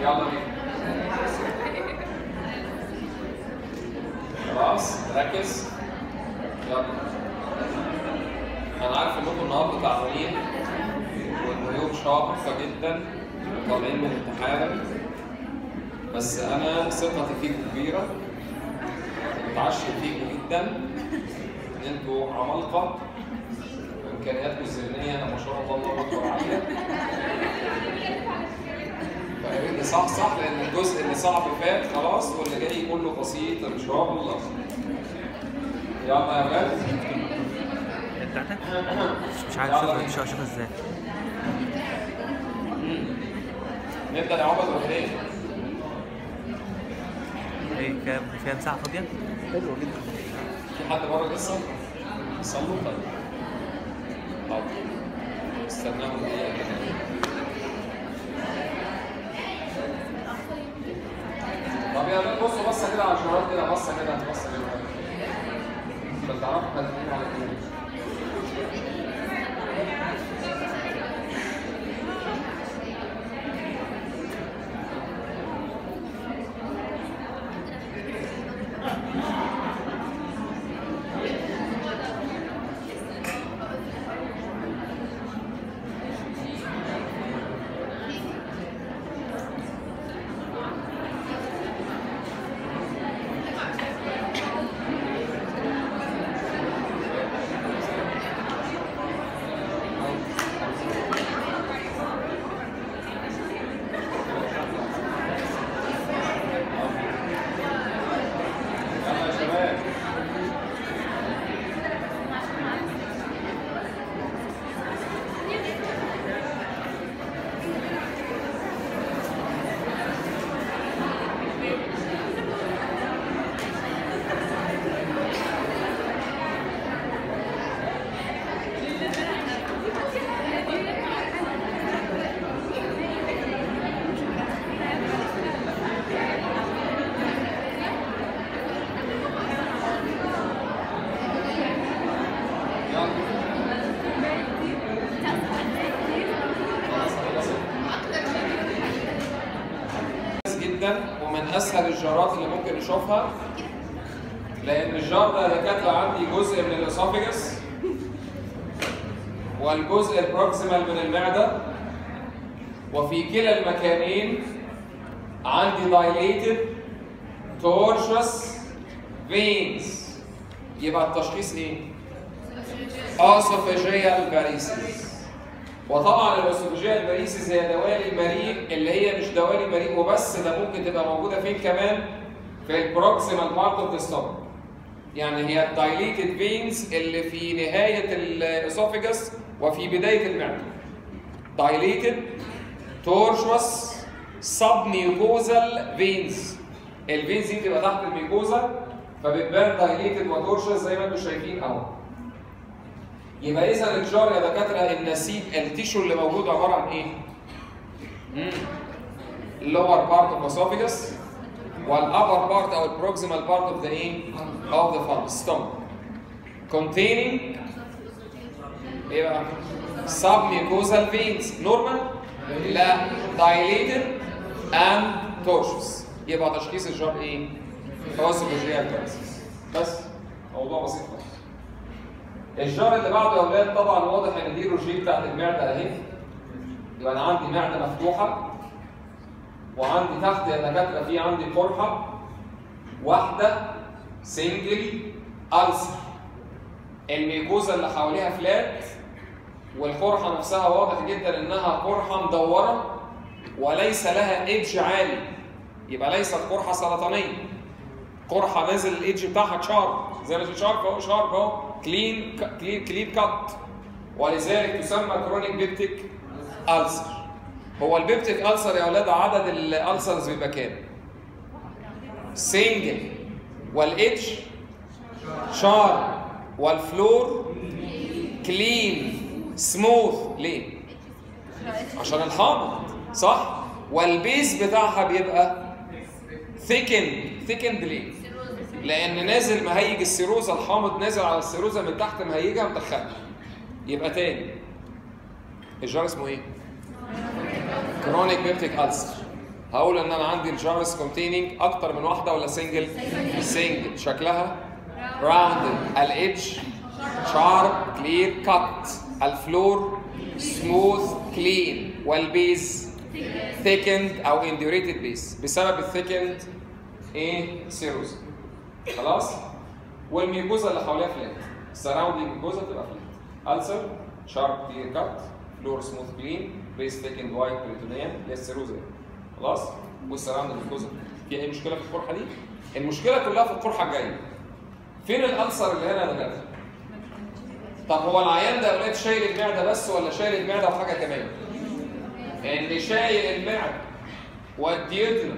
يلا بينا. خلاص ركز. يلا. انا عارف انكم النهارده تعبانين واليوم شاقة جدا وطالعين من امتحان، بس انا ثقتي فيكم كبيره، متعشم فيكم جدا ان انتوا عمالقه وامكانياتكم الذهنيه انا ما شاء الله الله اكبر عاليه. فياريت نصحصح لان الجزء اللي صعب فات خلاص واللي جاي كله بسيط ان شاء الله. يلا يا ولاد. بتاعتك؟ مش عارف اشوفها ازاي. نبدا يا عبد ولا ايه؟ ايه كام ساعة فاضية؟ حلوة جدا. في حد بره لسه؟ صلوا طيب. حاضر. استناهم دقيقة كده. طب يا ولاد بصوا بصة كده على الجرات كده، بصة كده بصة كده. عشان تعرفوا احنا داخلين على ايه. ومن اسهل الجارات اللي ممكن نشوفها، لان الجار ده دكاتره عندي جزء من الاسوفيجس والجزء البروكسيمال من المعده، وفي كلا المكانين عندي dilated tortuous veins. يبقى التشخيص ايه؟ esophageal varices. وطبعا الاسوفاجيال فاريسيس هي دوالي المريء اللي هي مش دوالي مريء وبس، ده ممكن تبقى موجوده فين كمان؟ في البروكسيمال بارت اوف ذا ستومك. يعني هي الدايليتد فينز اللي في نهايه الاسوفاجس وفي بدايه المعده. دايليتد تورشوس سب ميوكوزال فينز. الفينز دي بتبقى تحت الميوكوزا فبتبان دايليتد وتورشوس زي ما انتم شايفين اهو. يبقى اذا الجار يا دكاتره النسيج التيشو اللي موجود عباره عن ايه؟ اللور بارت اوف اسوفيجس والابر بارت او البروكسيمال بارت اوف ذا ايه؟ اوف ذا فالس ستومك. containing ايه بقى؟ submucosal veins نورمال؟ لا dilated and tortuous. يبقى تشخيص الجار ايه؟ esophageal varices. بس موضوع بسيط خالص. الجار اللي بعده يا اولاد طبعا واضح ان دي الروجيه بتاعت المعده اهي. يبقى انا عندي معده مفتوحه وعندي تحت يا دكاتره في عندي قرحه واحده سنجل ألسر. الميكوزا اللي حواليها فلات والقرحه نفسها واضح جدا انها قرحه مدوره وليس لها ايدج عالي. يبقى ليست قرحه سرطانيه. قرحه نازل الايدج بتاعها شارب زي ما شارب اهو شارب اهو كلين كات، ولذلك تسمى كرونيك بيبتيك ألسر. هو البيبتيك ألسر يا اولاد عدد الألسرز بيبقى كام؟ سنجل والإيدج شارب والفلور كلين سموث. ليه؟ عشان الحامض صح؟ والبيز بتاعها بيبقى ثيكند ليه؟ لأن نازل مهيج السيروزا، الحامض نازل على السيروزا من تحت مهيجها مدخلها. يبقى تاني الجار اسمه ايه؟ كرونيك بيبتيك ألسر. هقول ان انا عندي الجارس كونتيننج اكتر من واحده ولا سنجل؟ سنجل. شكلها راوندد، الايدج شارب كلير كات، الفلور سموث كلين، والبيز ثيكند او انديوريتد بيس بسبب الثيكند ايه؟ سيروز. خلاص؟ والميوكوزا اللي حواليها فلات، السراوندينج ميوكوزا تبقى فلات. ألسر شارب كلير كات، فلور سموث كلين، بيس ثيكند وايت بريتونيوم اللي هي السيروزا. خلاص؟ والسراوندينج ميوكوزا. في اي مشكله في القرحه دي؟ المشكله كلها في القرحه الجايه. فين الألسر اللي هنا يا دكاتره؟ طب هو العيان ده يا ولاد شايل المعده بس ولا شايل المعده وحاجه كمان؟ اللي شايل المعده والديودنم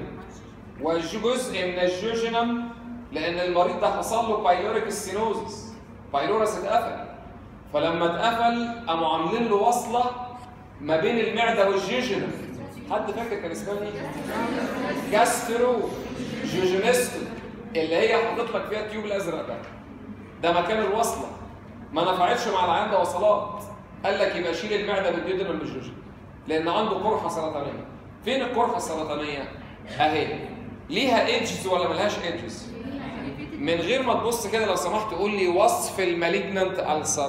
وجزء من الجوجنم، لان المريض ده حصل له بايلوريك ستينوزس، بايلورس اتقفل، فلما اتقفل قاموا عاملين له وصله ما بين المعده والجوجنم. حد فاكر كان اسمها ايه؟ جاسترو جوجينستو، اللي هي حاطط لك فيها التيوب الازرق ده مكان الوصله. ما نفعتش مع العيان ده وصلات، قال لك يبقى شيل المعده بالديودنم بالجوجنم لان عنده قرحه سرطانيه. فين القرحه السرطانيه؟ اهي. ليها ايدجز ولا ملهاش ايدجز؟ من غير ما تبص كده لو سمحت قول لي وصف المالجنانت ألسر.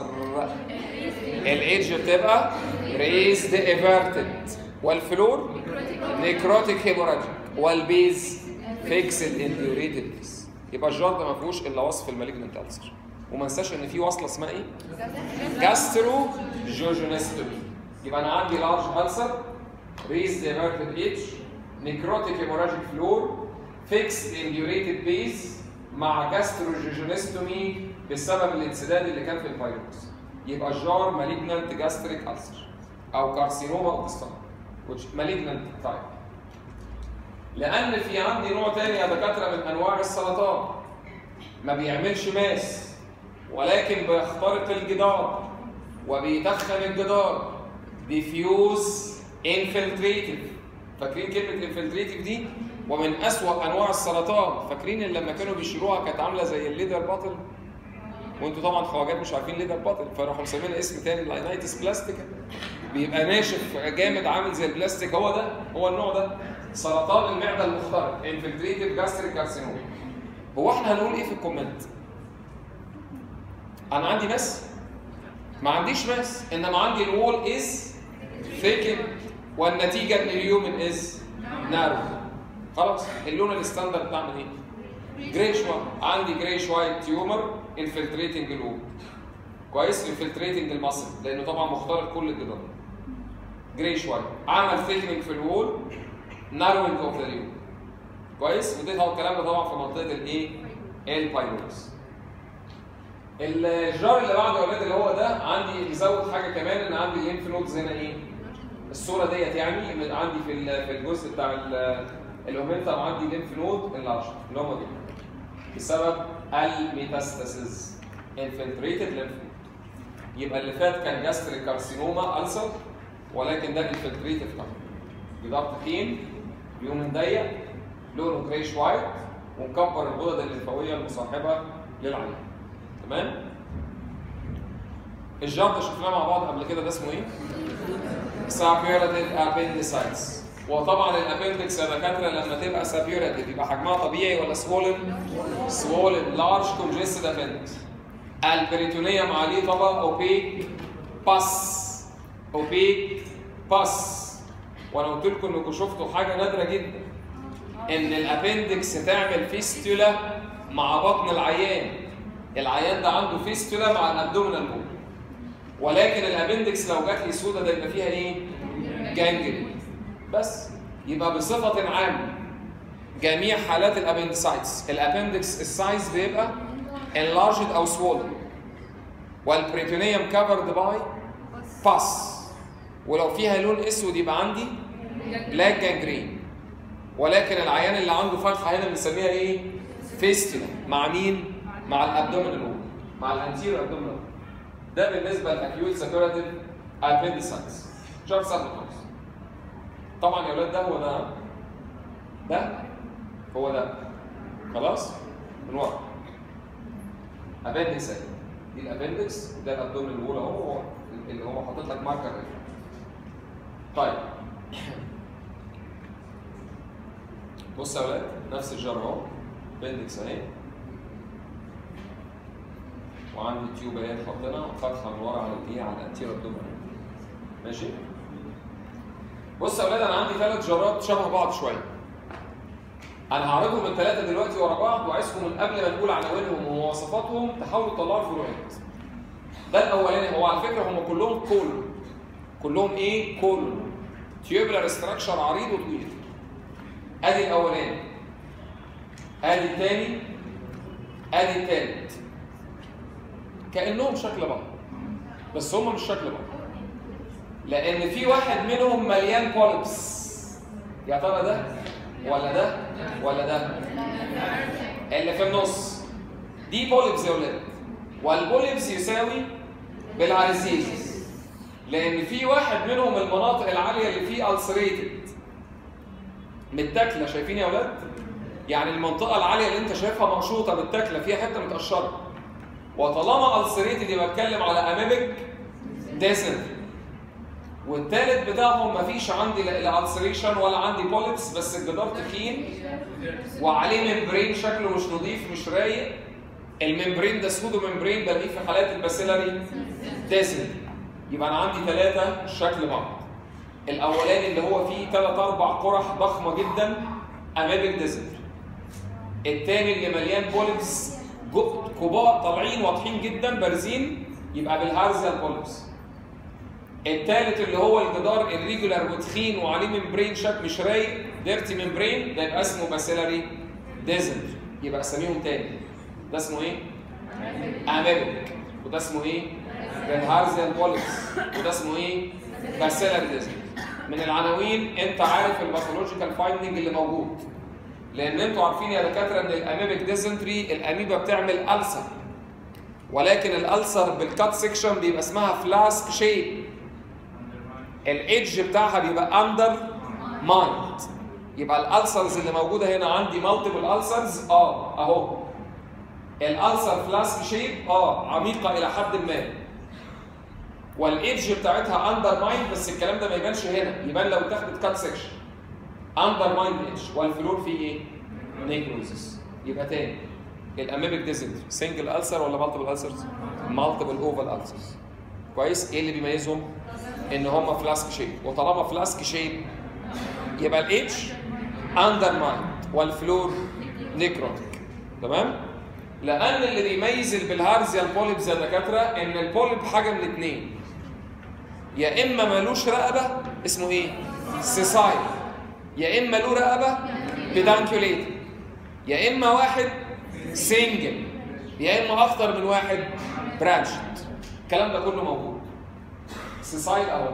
الايدج بتبقى ريزد ايفرتد، والفلور نيكروتيك هيموراجيك، والبيز فيكسد انديوريتد بيس. يبقى الجار ده ما فيهوش الا وصف المالجنانت ألسر. وما انساش ان في وصله اسمها ايه؟ جاسترو جوجينستومي. يبقى انا عندي لارج ألسر، ريزد ايفرتد ايدج، نيكروتيك هيموراجيك فلور، فيكسد انديوريتد بيس، مع جاستروجيجينستومي بسبب الانسداد اللي كان في الفيروس. يبقى الجار مالجنانت جاستريك ألسر او كارسينوما اوف ستامك مالجنانت تايب. لان في عندي نوع تاني يا دكاتره من انواع السرطان ما بيعملش ماس ولكن بيخترق الجدار وبيدخن الجدار، ديفيوز انفلتريتيف. فاكرين كلمه انفلتريتيف دي؟ ومن أسوأ أنواع السرطان. فاكرين اللي لما كانوا بيشيلوها كانت عاملة زي الليدر باتل؟ وانتوا طبعا خواجات مش عارفين ليدر باتل، فراحوا مسمينها اسم تاني لاينايتس بلاستيكا. بيبقى ناشف جامد عامل زي البلاستيك. هو ده، هو النوع ده سرطان المعدة المخترق، انفلتريتيف جاستريك كارسينوما. هو احنا هنقول ايه في الكومنت؟ أنا عندي ماس؟ ما عنديش ماس، إنما عندي الوول إز ثيكن والنتيجة إن اليومن إز نارو. خلاص. اللون الستاندرد بتاعنا ايه؟ جريش وايت. عندي جريش وايت تيومر انفلتريتنج الوول. كويس؟ انفلتريتنج المصل لانه طبعا مخترق كل الجدار. جريش وايت عمل ثيكنينج في الوول، ناروينج اوف ذا اليوم. كويس؟ وديت هو الكلام ده طبعا في منطقه الايه؟ البايلورس. الجار اللي بعده يا اولاد اللي هو ده، عندي مزود حاجه كمان ان عندي الليمف نودز هنا ايه؟ الصوره ديت يعني عندي في الجزء بتاع الاومنتا عندي ليمف نود اللارج اللي هم دول بسبب الميتاستاسيز انفلتريتد ليمف نود. يبقى اللي فات كان جاستريك كارسينوما ألسر، ولكن ده انفلتريتد طبعا. جدار تخين، اليومن ضيق، لونه جريش وايت، ومكبر الغدد الليمفاويه المصاحبه للعين. تمام؟ الجار ده شفناه مع بعض قبل كده، ده اسمه ايه؟ سابيوراتيف ابندسايتس. وطبعا الابندكس يا دكاتره لما تبقى سابيوراتيف يبقى حجمها طبيعي ولا سوولن؟ سوولن لارج كونجستد ابندكس. البريتونيوم عليه طبقه اوبيك باس، اوبيك باس. وانا قلت لكم انكم شفتوا حاجه نادره جدا، ان الابندكس تعمل فيستولا مع بطن العيان. العيان ده عنده فيستولا مع الابدومينال وول، ولكن الابندكس لو جات لي سودا ده يبقى فيها ايه؟ جانجرين. بس يبقى بصفه عامه جميع حالات الابندسايتس الابندكس السايز بيبقى enlarged او swollen، والبريتونيوم covered by pus، ولو فيها لون اسود يبقى عندي بلاك جانجرين. ولكن العيان اللي عنده فتحه هنا بنسميها ايه؟ فيستولا. مع مين؟ مع الابدومينال وول، مع الانتيريور ابدومينال وول. ده بالنسبه للاكيوت سابيوراتيف ابندسايتس. شرط سهل خالص. طبعا يا اولاد ده هو ده، ده هو ده. خلاص؟ من ورا. ابندكس دي الابندكس، ده الابدومينال وول اهو اللي هو حاطط لك ماركر. طيب بص يا ولاد نفس الجار اهو، بندكس اهي، وعندي تيوب اهي حاطينها وفتحه من ورا على الايه، على الانتيريور ابدومين. ماشي؟ بص يا ولاد انا عندي 3 جارات شبه بعض شويه. انا هعرضهم الثلاثه دلوقتي ورا بعض، وعايزكم من قبل ما نقول عناوينهم ومواصفاتهم تحاولوا تطلعوا الفروقات. ده الاولاني، هو على فكره هم كلهم كولون. كلهم ايه؟ كولون. تيوبلر ستراكشر عريض وطويل. ادي الاولاني. ادي الثاني. ادي الثالث. كانهم شكل بعض. بس هم مش شكل بعض. لان في واحد منهم مليان بوليبس. يا ترى ده ولا ده ولا ده؟ اللي في النص دي بوليبس يا ولاد. والبوليبس يساوي بالعريزيز، لان في واحد منهم المناطق العاليه اللي فيه ulcerated متاكله. شايفين يا ولاد؟ يعني المنطقه العاليه اللي انت شايفها مقشوطه متاكله فيها حته متقشره. وطالما ulcerated يبقى اتكلم على اميبك ديسنتري. والثالث بتاعهم مفيش عندي لا ulceration ولا عندي بوليبس، بس الجدار تخين وعليه ممبرين شكله مش نظيف مش رايق. الممبرين ده سودو ممبرين بلاقيه في حالات الباسيلاري ديسنتري. يبقى انا عندي 3 شكل بعض. الاولاني اللي هو فيه 3-4 قرح ضخمه جدا اميبك ديسنتري. الثاني اللي مليان بوليبس كبار طالعين واضحين جدا بارزين يبقى بالهارزيال بوليبس. الثالث اللي هو الجدار الريجولار وتخين وعليه ممبرين شكل مش رايق ديرتي ممبرين، ده يبقى اسمه باسيلاري ديسنتري. يبقى اسميهم تاني. ده اسمه ايه؟ اميبك. وده اسمه ايه؟ بالهارزيال بوليبس. وده اسمه ايه؟ باسيلاري ديسنتري. من العناوين انت عارف الباثولوجيكال فايندنج اللي موجود. لان انتوا عارفين يا دكاتره ان الاميبك ديسنتري الاميبا بتعمل ألسر، ولكن الألسر بالكات سيكشن بيبقى اسمها فلاسك شيب. الايدج بتاعها بيبقى اندر مايند. يبقى الألسرز اللي موجوده هنا عندي مالتيبل ألسرز اهو. الألسر فلاسك شيب عميقه الى حد ما. والايدج بتاعتها اندر مايند، بس الكلام ده ما يبانش هنا، يبان لو اتاخدت كات سيكشن. اندر مايند ايدج، والفلور فيه ايه؟ نيكروزس. يبقى تاني الاميبك ديسنتري سنجل ألسر ولا مالتيبل ألسرز؟ مالتيبل اوفال ألسرز. كويس؟ ايه اللي بيميزهم؟ ان هم فلاسك شيب، وطالما فلاسك شيب يبقى الايدج اندر مايند والفلور نيكروتيك. تمام؟ لان اللي بيميز البلهارزيال بوليبز يا دكاتره ان البوليب حاجه من اثنين، يا اما مالوش رقبه اسمه ايه؟ سيسايل، يا اما له رقبه بيدانكيوليتد، يا اما واحد سنجل، يا اما اكتر من واحد برانشد. الكلام ده كله موجود. سيسايل اهو،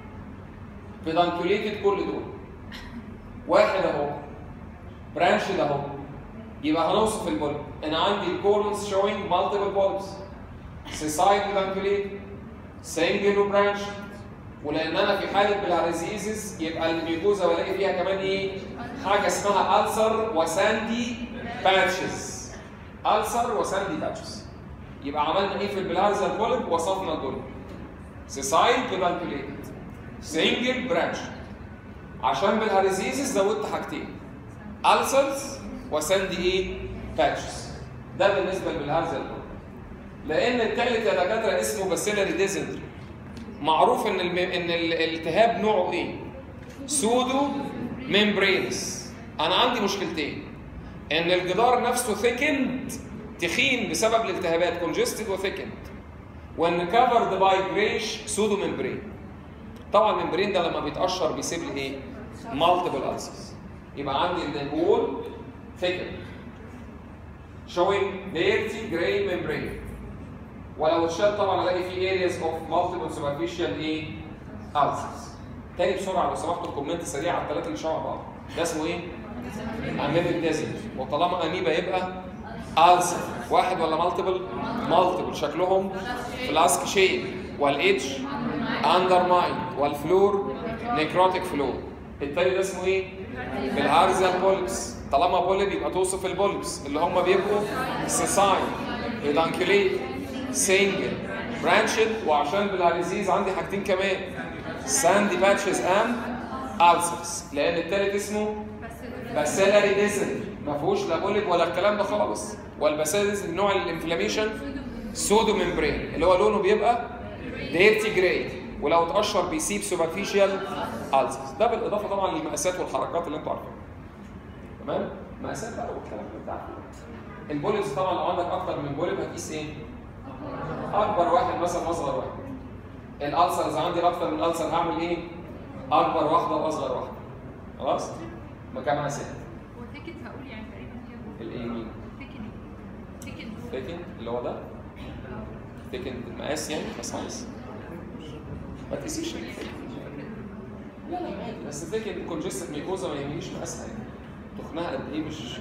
بيدانكيوليتد كل دول، واحد اهو، برانشد اهو. يبقى هنوصف البولب. انا عندي الكولونز شوينج مالتيبل بولبس، سيسايل بيدانكيوليتد، سنجل وبرانشد. ولان انا في حاله بالهارزيزز يبقى الميوكوزا بلاقي فيها كمان ايه؟ حاجه اسمها ألسر وساندي باتشز. ألسر وساندي باتشز. يبقى عملنا ايه في البلهارزيال بولب؟ وصفنا البولب. سيسايل بيدانكيوليتد، سنجل برانشد. عشان بالهارزيزز زودت حاجتين، ألسرز وساندي ايه؟ باتشز. ده بالنسبه للبلهارزيال بولب. لان الثالث يا دكاتره اسمه باسيلاري ديسنتري. معروف ان الالتهاب نوعه ايه؟ سودو ميمبرينس. انا عندي مشكلتين، ان الجدار نفسه ثيكند تخين بسبب الالتهابات كونجستد وثيكند، وان كفرد باي جريش سودو ميمبرين. طبعا الممبرين ده لما بيتقشر بيسيب لي ايه؟ مالتيبل ألسرز. يبقى عندي الوول ثيكند showing dirty gray membrane. ولو اتشال طبعا الاقي فيه areas of multiple superficial ايه؟ ulcers. تاني بسرعه لو سمحتوا الكومنت سريع على الثلاثه اللي شبه بعض. ده اسمه ايه؟ اميبك ديسنتري. وطالما اميبا يبقى ulcer. واحد ولا مالتيبل؟ مالتيبل. شكلهم فلاسك شيب، والايدج اندر مايند، والفلور نيكروتيك فلور. التاني ده اسمه ايه؟ بالهارزيال بولبس. طالما بولب يبقى توصف البولبس اللي هم بيبقوا سيسايل، بيدانكيوليت، سنجل، برانشد. وعشان بالهارزيز عندي حاجتين كمان، ساندي باتشز اند ألسرز. لان التالت اسمه باسيلاري ديزل ما فيهوش لا بوليب ولا الكلام ده خالص. والباسيلاري ديزل نوع الانفلاميشن سودو ممبرين اللي هو لونه بيبقى ديرتي جراي، ولو اتقشر بيسيب سوبرفيشال ألسرز. ده بالاضافه طبعا للمقاسات والحركات اللي انتوا عارفينها. تمام؟ مقاسات بقى والكلام اللي انت عارفه. البوليبس طبعا لو عندك اكتر من بوليب هتقيس ايه؟ اكبر واحد مثلا واصغر واحد. الالسرز عندي اكتر من الالسر هعمل ايه؟ اكبر واحده واصغر واحده. خلاص؟ كمقاسات. وثيكن هقول يعني تقريبا كام؟ الايه مين؟ ثيكن ثيكن اللي هو ده؟ ثيكن المقاس يعني سايز. ما تقيسيش الثيكن. لا لا عادي، بس ثيكن كونجستيف ميكوزا ما يهمنيش مقاسها يعني. تخنها قد ايه مش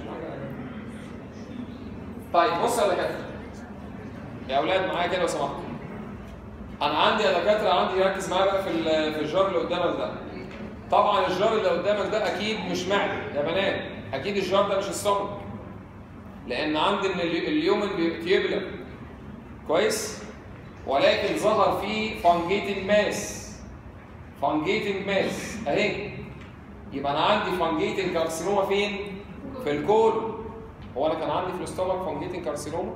طيب بص يا دكاتره. يا اولاد معايا كده لو سمحتوا. انا عندي يا دكاتره عندي ركز معايا بقى في الجار اللي قدامك ده. طبعا الجار اللي قدامك ده اكيد مش معده يا بنات، اكيد الجار ده مش السtomach. لان عندي ان اليومن تيوبولار كويس، ولكن ظهر فيه فانجيتنج ماس. فانجيتنج ماس اهي. يبقى انا عندي فانجيتنج كارسينوما فين؟ في الكولون. هو انا كان عندي في الاستومك فانجيتنج كارسينوما؟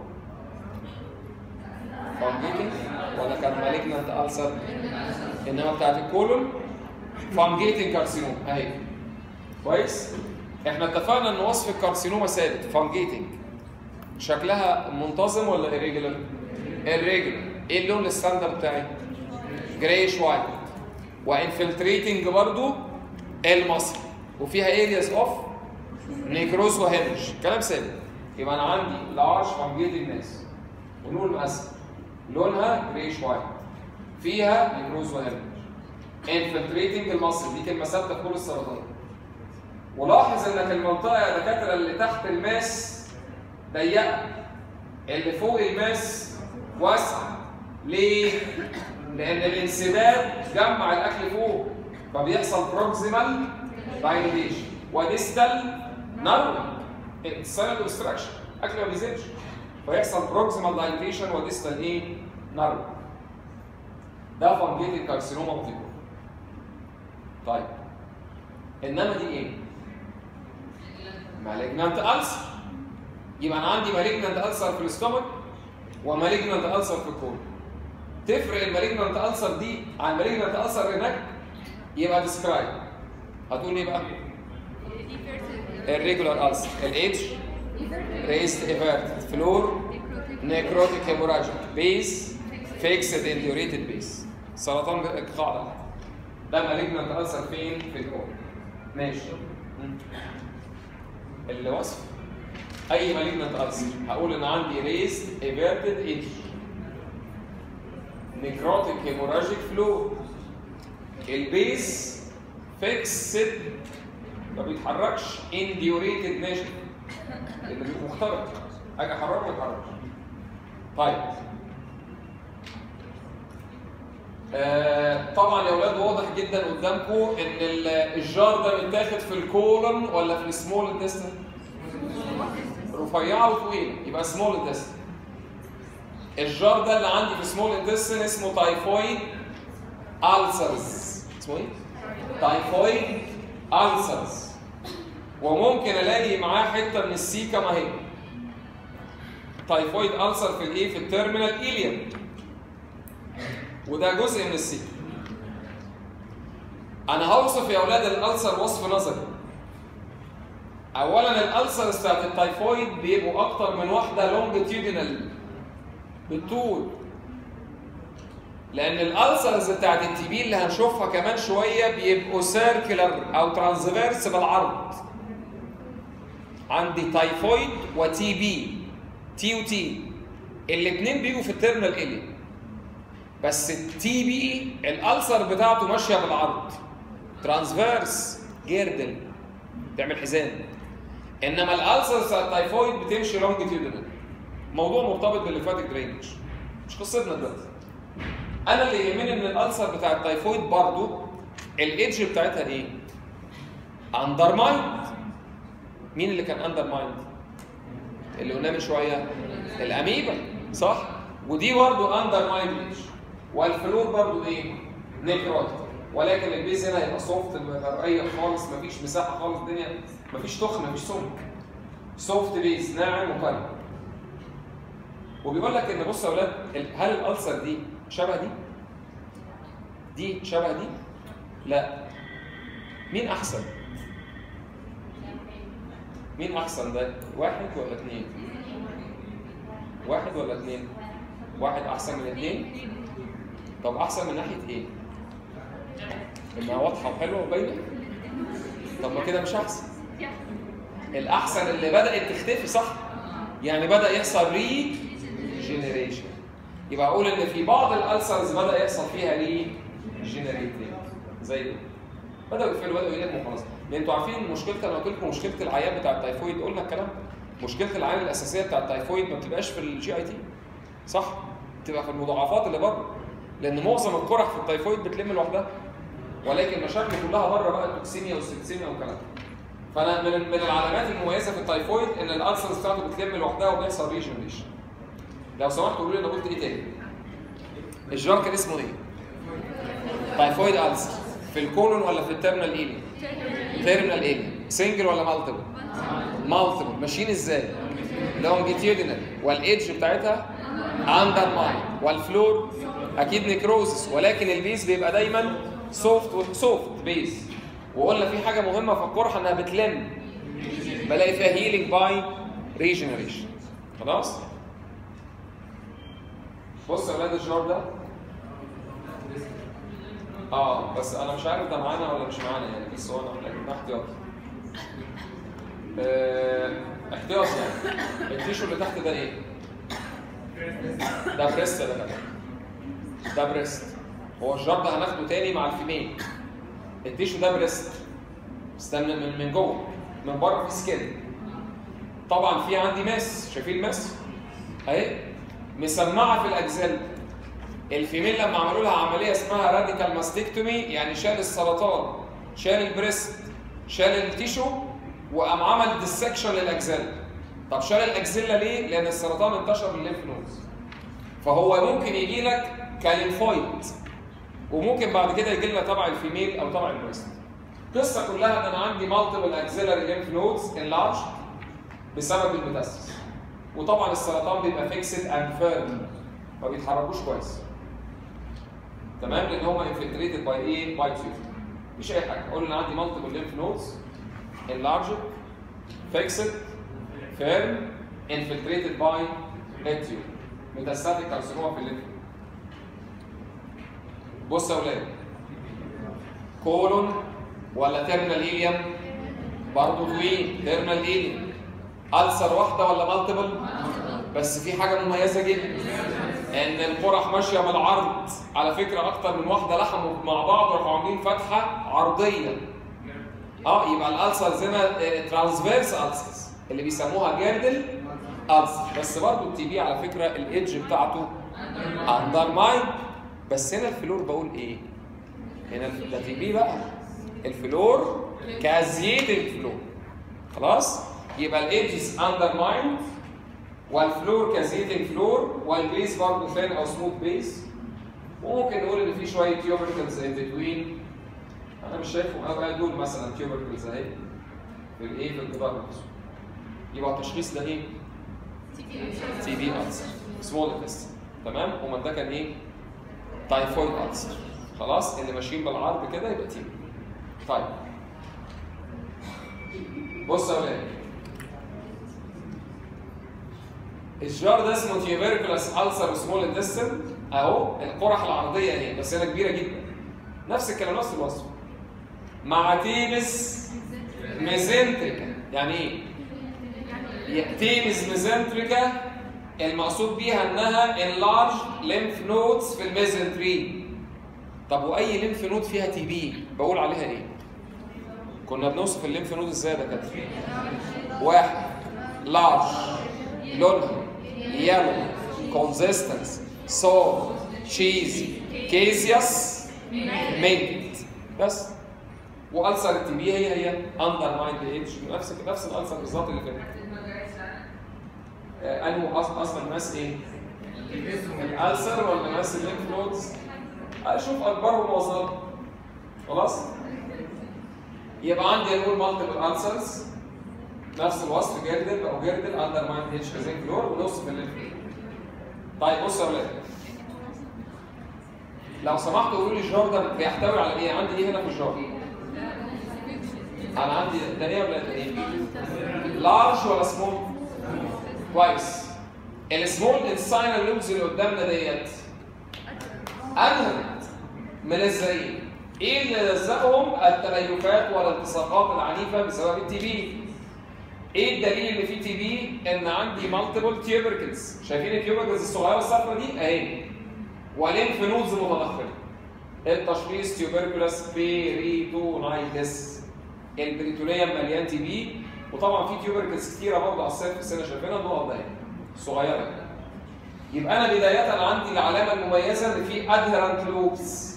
فانجيتنج ولا كان مالجنانت ألسر؟ انما بتاعت الكولون فانجيتنج كارسينوما اهي. كويس؟ احنا اتفقنا ان وصف الكارسينوما ثابت فانجيتنج. شكلها منتظم ولا irregular؟ irregular. ايه اللون الستاندرد بتاعي؟ جرايش وايت. وانفلتريتنج برضو المصل، وفيها areas of نيكروز وهيمج. كلام ثابت. يبقى انا عندي لارج فانجيتنج ماس ونقول مقسم لونها جريش وايت، فيها نيكروز وهيمج، انفلتريتنج المصل. دي كلمه ثابته في كل السرطان. ولاحظ انك المنطقه يا دكاتره اللي تحت الماس ضيقه، اللي فوق الماس واسعه. ليه؟ لان الانسداد جمع الاكل فوق، فبيحصل بروكسيمال دايليشن وديستال نارو. السيلر اوبستراكشن، الاكل ما بيزيدش، فيحصل بروكسيمال دايليشن وديستال ايه؟ نارو. ده فانجيتنج كارسينوما اوف. طيب انما دي ايه؟ مالجنانت ألسر. يبقى انا عندي مالجنانت ألسر في الاستومك ومالجنانت ألسر في الكولون. تفرق المالجنانت ألسر دي عن المالجنانت ألسر هناك؟ يبقى ديسكرايب. هتقول ايه بقى؟ الريجولار ألسر. الايدج ريست ايفيرتد فلور نيكروتيك هيموراجيك بيس فيكسد انديوريتد بيس. سرطان قاعده. ده مالجنانت ألسر فين؟ في الكولون. ماشي. اللي وصف اي مالجنانت ألسر هقول ان عندي ريست ايفيرتد ايدج نيكروتيك هيموراجيك فلور، البيس فيكسد ما بيتحركش، انديوريتد ناشف اللي مخترق، اجي احركه ما يتحركش. طيب طبعا يا اولاد واضح جدا قدامكم ان الجار ده متاخد في الكولون ولا في السمول انتستين؟ رفيعه وطويله يبقى سمول انتستين. الجار ده اللي عندي في سمول انتستين اسمه تايفويد ألسرز. اسمه ايه؟ تايفويد ألسرز. وممكن الاقي معاه حته من السيكا ما هي تايفويد ألسر في الايه؟ في التيرمينال إيليوم، وده جزء من السيكا. انا هوصف يا اولاد الألسر وصف نظري. اولا الألسرز بتاعت التايفويد بيبقوا اكتر من واحده لونجيتيودينال بالطول، لان الألسرز بتاعت التي بي اللي هنشوفها كمان شويه بيبقوا سيركلر او ترانسفيرس بالعرض. عندي تايفويد وتي بي، تي وتي الاثنين بيجوا في التيرمينال إيليوم، بس التي بي الألسر بتاعته ماشيه بالعرض ترانسفيرس جيردل تعمل حزام، انما الألسر بتاع التايفويد بتمشي لونجيتيودينال. موضوع مرتبط بالليمفاتيك درينج، مش قصتنا دلوقتي. انا اللي يهمني ان الألسر بتاع التايفويد برضو الايدج بتاعتها ايه؟ اندر مايند. مين اللي كان اندر مايند؟ اللي قلنا من شويه الاميبا، صح؟ ودي برضو اندر مايند ايدج. والفلور برضو ايه؟ نيكروتيك، ولكن البيز هنا هيبقى سوفت غرقيه خالص، مفيش مساحه خالص، الدنيا مفيش تخن مفيش سمك. سوفت بيز ناعم وقوي. وبيقول لك ان بص يا اولاد هل الالسر دي شبه دي؟ دي شبه دي؟ لا. مين احسن؟ مين احسن ده؟ واحد ولا اثنين؟ واحد ولا اثنين؟ واحد احسن من اثنين؟ طب احسن من ناحيه ايه؟ انها واضحه وحلوه وباينه؟ طب ما كده مش احسن. الاحسن اللي بدات تختفي صح؟ يعني بدا يحصل ري جينيريشن. يبقى اقول ان في بعض الالسرز بدا يحصل فيها ري جينيريتنج زي ايه؟ بداوا يقفلوا بداوا يلموا خلاص. لان انتوا عارفين مشكله انا قلت لكم مشكله العيان بتاع التايفويد قلنا الكلام. مشكله العيان الاساسيه بتاع التايفويد ما بتبقاش في الجي اي تي صح؟ بتبقى في المضاعفات اللي بره. لان معظم القرح في التايفويد بتلم لوحدها. ولكن المشاكل كلها بره بقى التوكسيميا والسبسيميا والكلام. فانا من العلامات المميزه في التايفويد ان الالسرز بتاعته بتلم لوحدها وبيحصل ريجنريشن. لو سمحتوا قولوا لي انا قلت ايه تاني؟ الجار كان اسمه ايه؟ تايفويد ألسر. في الكولون ولا في التيرمينال ايلي؟ تيرمينال ايلي. سنجل ولا مالتيبل؟ مالتيبل. ماشيين ازاي؟ لونجيتيودينال. والايدج بتاعتها اندر ماين. والفلور اكيد نيكروزس. ولكن البيس بيبقى دايما سوفت بيس. وقلنا في حاجه مهمه في القرحه انها بتلم. بلاقي فيها هيلينج باي ريجنريشن. خلاص؟ بص يا اولاد الجار ده بس انا مش عارف ده معانا ولا مش معانا يعني. بس هو انا احتياطي. احتياطي يعني. التيشو اللي تحت ده ايه؟ ده بريست ده كده. ده بريست. هو الجار ده هناخده تاني مع الفيميل. التيشو ده بريست. استنى من جوه. من بره في سكين. طبعا في عندي ماس. شايفين الماس؟ اهي مسمعه في الاجزال. الفيميل لما عملوا لها عمليه اسمها راديكال ماستكتومي يعني شال السرطان، شال البريست، شال التيشو وقام عمل ديسكشن للاجزال. طب شال الاجزله ليه؟ لان السرطان انتشر للليمف نودز. فهو ممكن يجي لك كليمفويد وممكن بعد كده يجي لنا تبع الفيميل او تبع البريست. القصه كلها ان انا عندي مالتيبل اكسيلاري ليمف نودز انلارج بسبب الميتاستاسيس. وطبعا السرطان بيبقى فيكسد اند فيرم ما بيتحركوش كويس. تمام؟ لان هم انفلتريتد باي ايه؟ باي تيوب. مش اي حاجه. قلنا عندي مالتيبل ليمف نودز انلارجد فيكسد فيرم انفلتريتد باي تيوب. ميتاستاتيك كارسينوما في الليمف. بص يا اولاد كولون ولا تيرمينال ايليوم؟ برضه توين تيرمينال ايليوم. ألسر واحده ولا مالتيبل؟ بس في حاجه مميزه جدا ان القرح ماشيه بالعرض. على فكره اكتر من واحده لحموا مع بعض وراحوا عاملين فتحه عرضيه. يبقى الالسرز هنا ترانسفيرس السرز اللي بيسموها جيردل السر. بس برضه التي بي على فكره الايدج بتاعته اندر ماين. بس هنا الفلور بقول ايه؟ هنا ده تي بي بقى. الفلور كازيتنج فلور. خلاص؟ يبقى الايدجز اندر ماين والفلور كازيتنج فلور والبيس برضه ثين او سموث بيس. وممكن نقول ان في شويه تيوبركلز ان بتوين. انا مش شايفهم قوي دول مثلا تيوبركلز اهي في الايه في الجدار نفسه. يبقى التشخيص ده ايه؟ تي بي ألسر سمول انتستين. تمام؟ امال ده كان ايه؟ تايفويد ألسر. خلاص؟ اللي ماشيين بالعرض كده يبقى تي بي. طيب بص يا ولاد الجار ده اسمه تيوبركلس ألسر سمول انتستين اهو. القرح العرضيه اهي بس هنا كبيره جدا. نفس الكلام نفس الوصف. مع تيبس ميزنتريكا. يعني ايه؟ تيبس ميزنتريكا المقصود بيها انها enlarged lymph nodes في الميزنتري. طب واي ليمف نود فيها تي بي بقول عليها ايه؟ كنا بنوصف الليمف نود ازاي يا دكاتره؟ واحد لارج لونها يلو كونسيستنس سو تشيزي كيزياس مينت بس. والسر التي بي هي اندر مايند ايدج نفس الالسر بالظبط اللي فاتت. انه اصلا ماس ايه؟ الالسر ولا ماس الليمف نودز؟ اشوف اكبرهم واصغرهم. خلاص؟ يبقى عندي نقول مالتيبل السرز نفس الوصف جيردل او جيردل اندر ماين اتش كازين فلور ونوصف الليمف. طيب بصوا يا ولاد، لو سمحتوا قولوا لي الجار ده بيحتوي على ايه؟ عندي ايه هنا في الجار؟ انا عندي ده ايه ولا ده ايه؟ لارج ولا سمول؟ كويس. السمول انساينال لوبز اللي قدامنا ديت انهت ملزقين. ايه اللي لزقهم؟ التليفات والالتصاقات العنيفه بسبب التي بي. ايه الدليل ان في تي بي؟ ان عندي مالتيبل تيوبركلز. شايفين التيوبركلز الصغيره الصفرا دي؟ اهي. وليمف نودز متدخله. التشخيص تيوبركلوس بيريتونايتس. البريتونيوم مليان تي بي، وطبعا في تيوبركلز كتيره برضه على السيرفس هنا شايفينها النقط دي صغيره. يبقى انا بدايه عندي العلامه المميزه ان في ادهرنت لوبس.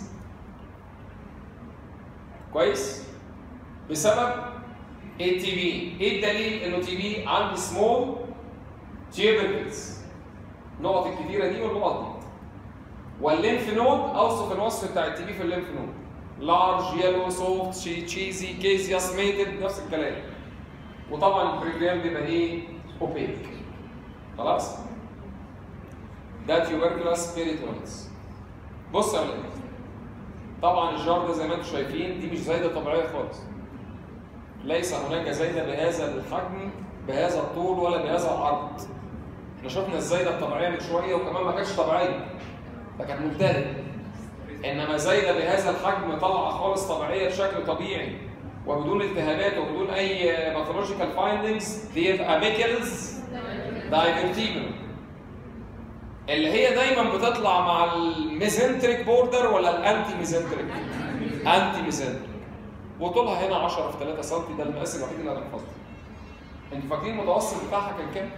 كويس؟ بسبب التي بي. ايه الدليل انه تي بي؟ عندي سمول تيوبركلز. النقط الكتيره دي والنقط دي. والليمف نود اوصف الوصف بتاع التي بي في الليمف نود. لارج يلو سوفت تشيزي كيزياس ميتد، نفس الكلام. وطبعا البريجرام بيبقى ايه؟ اوبيك. خلاص؟ ده تيوبركلوس بيريتونيتس. بص يا ولاد، طبعا الجار ده زي ما انتم شايفين دي مش زايده طبيعيه خالص. ليس هناك زايده بهذا الحجم بهذا الطول ولا بهذا العرض. احنا شفنا الزايده الطبيعيه من شويه وكمان ما كانتش طبيعيه، ده كانت مبتدئه. انما زايده بهذا الحجم طالعه خالص طبيعيه بشكل طبيعي وبدون التهابات وبدون اي باثولوجيكال فايندنجز، دي يبقى ميكلز دايفرتيبل اللي هي دايما بتطلع مع الميزنتريك بوردر ولا الانتي ميزنتريك؟ انتي ميزنتريك. وطولها هنا 10 في 3 سم، ده المقاس الوحيد اللي انا بحفظه. انتوا فاكرين المتوسط بتاعها كان كام؟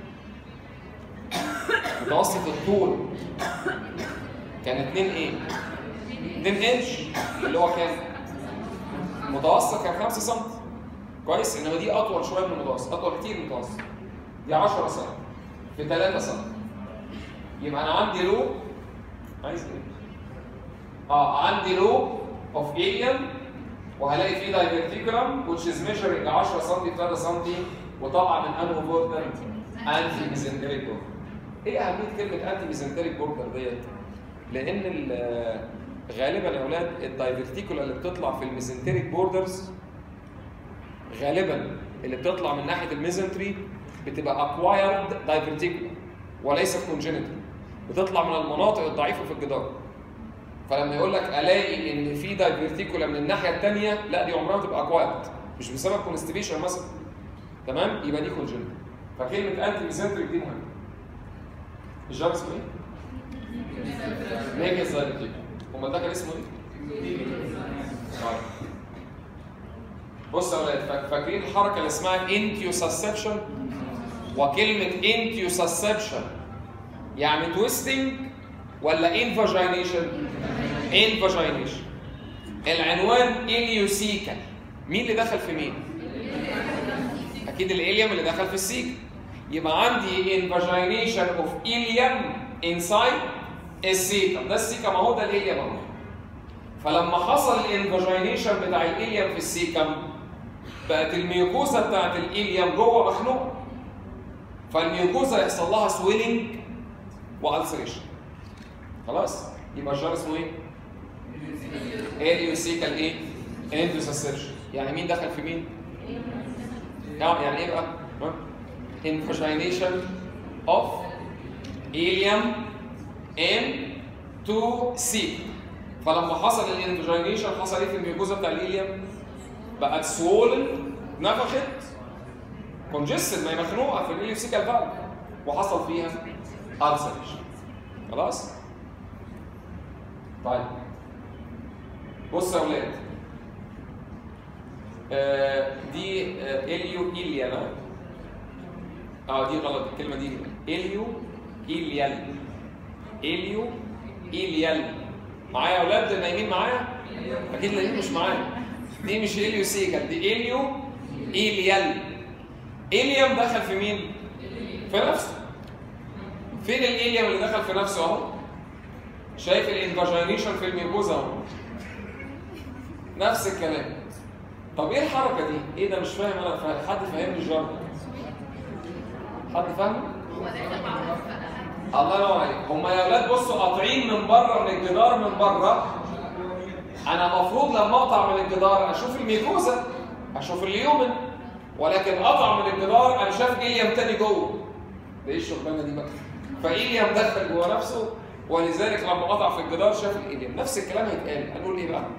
متوسط الطول كان 2 ايه؟ 2 انش اللي هو كام؟ المتوسط كان 5 سم. كويس؟ انما دي اطول شويه من المتوسط، اطول كتير من المتوسط. دي 10 سم في 3 سم. يبقى انا عندي لوب، عايز ايه؟ عندي لوب اوف الين وهلاقي فيه دايفرتيكولم which is measuring 10 سم في 3 سم وطبعا من انه بوردر؟ انتي ميزنتريك بوردر. ايه اهميه كلمه انتي ميزنتريك بوردر ديت؟ لان غالبا يا اولاد الدايفرتيكولا اللي بتطلع في الميزنتريك بوردرز غالبا اللي بتطلع من ناحيه الميزنتري بتبقى اكوايرد دايفرتيكولا وليست كونجينيتال، بتطلع من المناطق الضعيفه في الجدار. فلما يقول لك الاقي ان في دايفرتيكولا من الناحيه الثانيه، لا دي عمرها تبقى اكوايرد، مش بسبب كونستيبيشن مثلا. تمام؟ يبقى دي كونجينيتال. فكلمه انتي ميزنتريك دي مهمه. الجار اسمه ايه؟ ميجا دايفرتيكولا. امال ده كان اسمه ايه؟ بص يا ولاد، فاكرين الحركه اللي اسمها انتيوسسبشن؟ وكلمه انتيوسسبشن يعني تويستنج ولا انفاجينيشن؟ انفاجينيشن. العنوان اليوسيكال. مين اللي دخل في مين؟ اكيد الاليم اللي دخل في السيكا. يبقى عندي انفاجينيشن اوف اليم انسايد السيكا. ده السيكا، ما هو ده الاليم اهو. فلما حصل الانفاجينيشن بتاع الاليم في السيكم بقت الميوكوزا بتاعت الاليم جوه مخنوقه. فالميوكوزا يحصل لها سويلنج والسريشن. خلاص؟ يبقى الجار اسمه ايه؟ اليوسيكال ايه؟ انتوسسبشن. يعني مين دخل في مين؟ يعني ايه بقى؟ انفاجينيشن اوف اليم into سيك. فلما حصل الانفاجينيشن حصل ايه في الميوكوزا بتاع الاليم؟ بقت سوولن، نفخت، كونجستد، ما هي مخنوقه في الاليوسيكال فالف وحصل فيها ألسريشن. خلاص؟ طيب بص يا اولاد، دي اليو إليانا. دي غلط، الكلمه دي اليو إليال. اليو إليال. معايا يا اولاد؟ نايمين معايا؟ اكيد نايمين مش معايا. دي مش اليوسيكال، دي اليو إليال. اليم دخل في مين؟ في نفسه. فين الاليم اللي دخل في نفسه اهو؟ شايف الانفاجينيشن في الميوكوزا اهو. نفس الكلام. طب ايه الحركه دي؟ ايه ده مش فاهم انا، حد فاهمني الجار؟ حد فاهم؟ الله ينور عليك. هما يا اولاد بصوا قاطعين من بره من الجدار من بره. انا المفروض لما اقطع من الجدار اشوف الميكوزا، اشوف اليومن، ولكن قطع من الجدار انا شاف ايليام تاني جوه. ده ايه الشغلانه دي بقى؟ فايليام دخل جوه نفسه، ولذلك لما قطع في الجدار شاف الايليام. نفس الكلام هيتقال. هنقول ايه بقى؟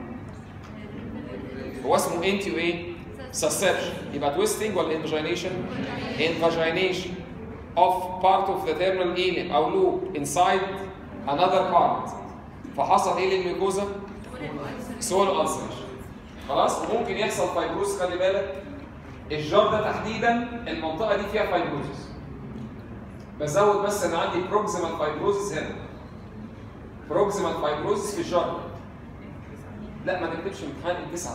هو اسمه انتي وايه؟ سسبشن. يبقى تويستنج ولا انفاجينيشن؟ انفاجينيشن of part of the terminal ileum او loop inside another part. فحصل ايه للميكوزا؟ سول ulceration. خلاص؟ وممكن يحصل فايبروز. خلي بالك الجار ده تحديدا المنطقه دي فيها فايبروزس. بزود بس ان عندي بروكسيمال فايبروزس هنا. بروكسيمال فايبروزس في الجار. لا ما تكتبش امتحان التسعه.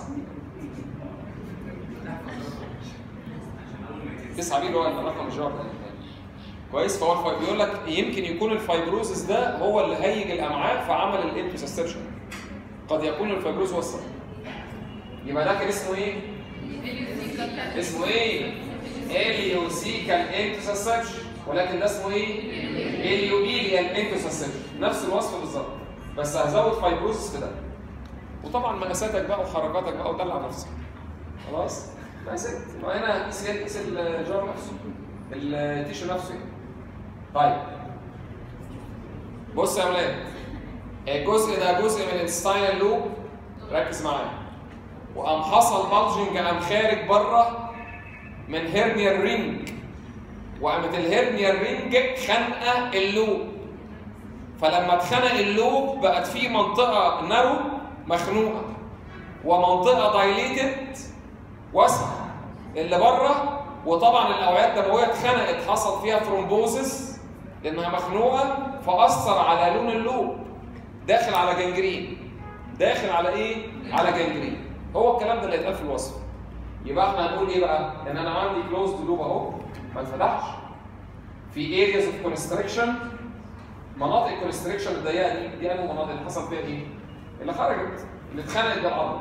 9 بي اللي هو رقم الجار ده. كويس؟ فهو بيقول لك يمكن يكون الفايبروزس ده هو اللي هيج الامعاء فعمل الانتوسسبشن. قد يكون الفايبروز هو السبب. يبقى ده كان اسمه ايه؟ اسمه ايه؟ اليوسيكال انتوسسبشن. ولكن ده اسمه ايه؟ اليوبيليال انتوسسبشن. نفس الوصف بالظبط. بس هزود فايبروزس في ده. وطبعا مقاساتك بقى وحركاتك بقى ودلع نفسك. خلاص؟ مقاسات. وهنا قيس الجار نفسه. التيشو نفسه يعني. طيب بص يا اولاد، الجزء ده جزء من الستاينال لوب. ركز معايا. وقام حصل بالجنج، قام خارج بره من هيرنيال رينج، وقامت الهيرنيال رينج خانقه اللوب. فلما اتخنق اللوب بقت في منطقه نارو مخنوقه، ومنطقه دايليتد واسعه اللي بره. وطبعا الاوعيه الدمويه اتخنقت، حصل فيها ثرومبوزس لانها مخنوقه، فاثر على لون اللوب، داخل على جنجرين. داخل على ايه؟ على جنجرين. هو الكلام ده اللي اتقال في الوصف. يبقى احنا هنقول ايه بقى؟ ان انا عندي كلوزد لوب اهو ما اتفتحش. في ارياز اوف كونستريكشن، مناطق الكونستريكشن الضيقه دي انهي مناطق اللي حصل فيها ايه؟ اللي خرجت، اللي اتخنقت بالعضله.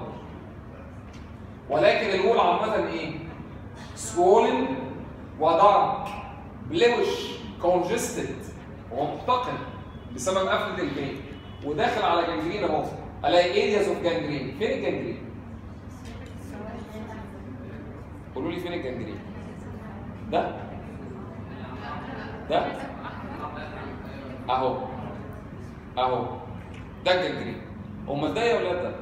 ولكن الوول عامه ايه؟ swollen ودارك بلوش كونجستد، هو محتقن بسبب قفله البين، وداخل على جنجرين اهو. الاقي ارياز اوف جنجرين. فين الجنجرين؟ قولوا لي فين الجنجرين؟ ده اهو اهو ده الجنجرين. امال ده يا ولاد ده؟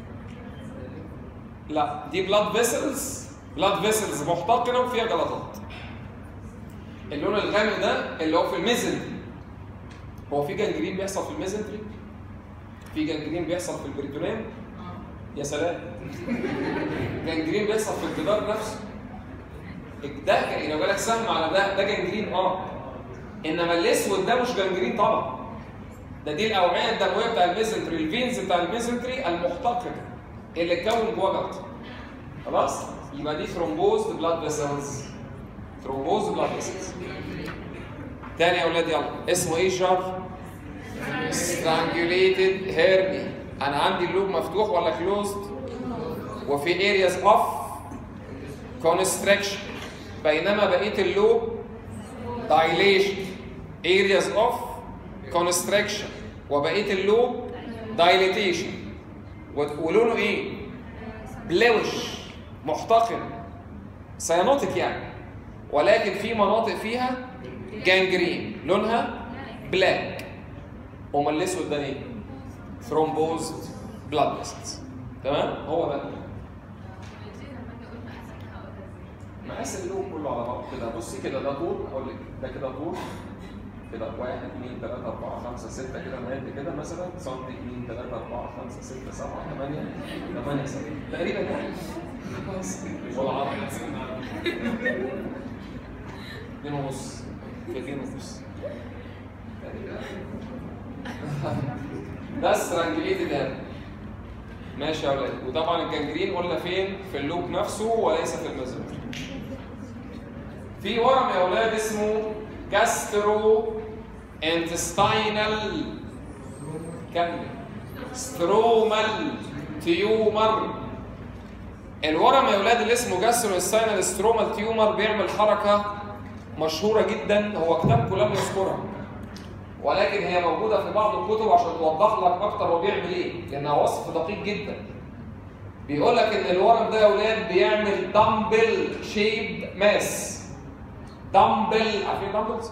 لا دي بلاد فيسلز. بلاد فيسلز محتقنه وفيها جلطات. اللون الغامق ده اللي هو في الميزنتري. هو في جنجرين بيحصل في الميزنتري؟ في جنجرين بيحصل في البريتونيم؟ يا سلام. جنجرين بيحصل في الجدار نفسه. ده لو جالك سهم على ده جنجرين انما الاسود ده مش جنجرين طبعا. دي الاوعيه الدمويه بتاع الميزنتري، الفينز بتاع الميزنتري المحتقنه اللي اتكون جوه جلطه. خلاص؟ يبقى دي ثرومبوزد بلاد فيسلز. ثرومبوزد بلاد فيسلز. تاني يا اولاد يلا، اسمه ايه الجار؟ strangulated hernia. انا عندي اللوب مفتوح ولا كلوزد؟ وفي areas of constriction، بينما بقيه اللوب dilation. areas of constriction وبقيه اللوب dilatation. ولونه ايه؟ بلوش محتقن سيانوتيك يعني، ولكن في مناطق فيها جانجرين لونها بلاك. امال الاسود ده ايه؟ ثرومبوزد بلاد فيسلز. تمام؟ هو ده مقاس اللوب كله على بعض كده. بصي كده ده طول، اقول لك ده كده طول كده 1 2 3 4 5 6 كده مهد كده مثلا سنتي 2 3 4 5 6 7 8 سم تقريبا يعني. والعرض 2 ونص في 2 ونص ده سترانجليتد هنا. ماشي يا ولاد. وطبعا الجنجرين قلنا فين؟ في اللوب نفسه وليس في الميزنتري. في ورم يا ولاد اسمه جاسترو انتستاينال سترومال تيومر. الورم يا ولاد اللي اسمه جاسترو انتستاينال سترومال تيومر بيعمل حركه مشهورة جدا، هو كتابكم لم يذكرها ولكن هي موجودة في بعض الكتب عشان توضح لك أكتر هو بيعمل إيه، لأنها وصف دقيق جدا. بيقول لك إن الورم ده يا ولاد بيعمل دمبل شيب ماس. دمبل، عارفين دمبلز؟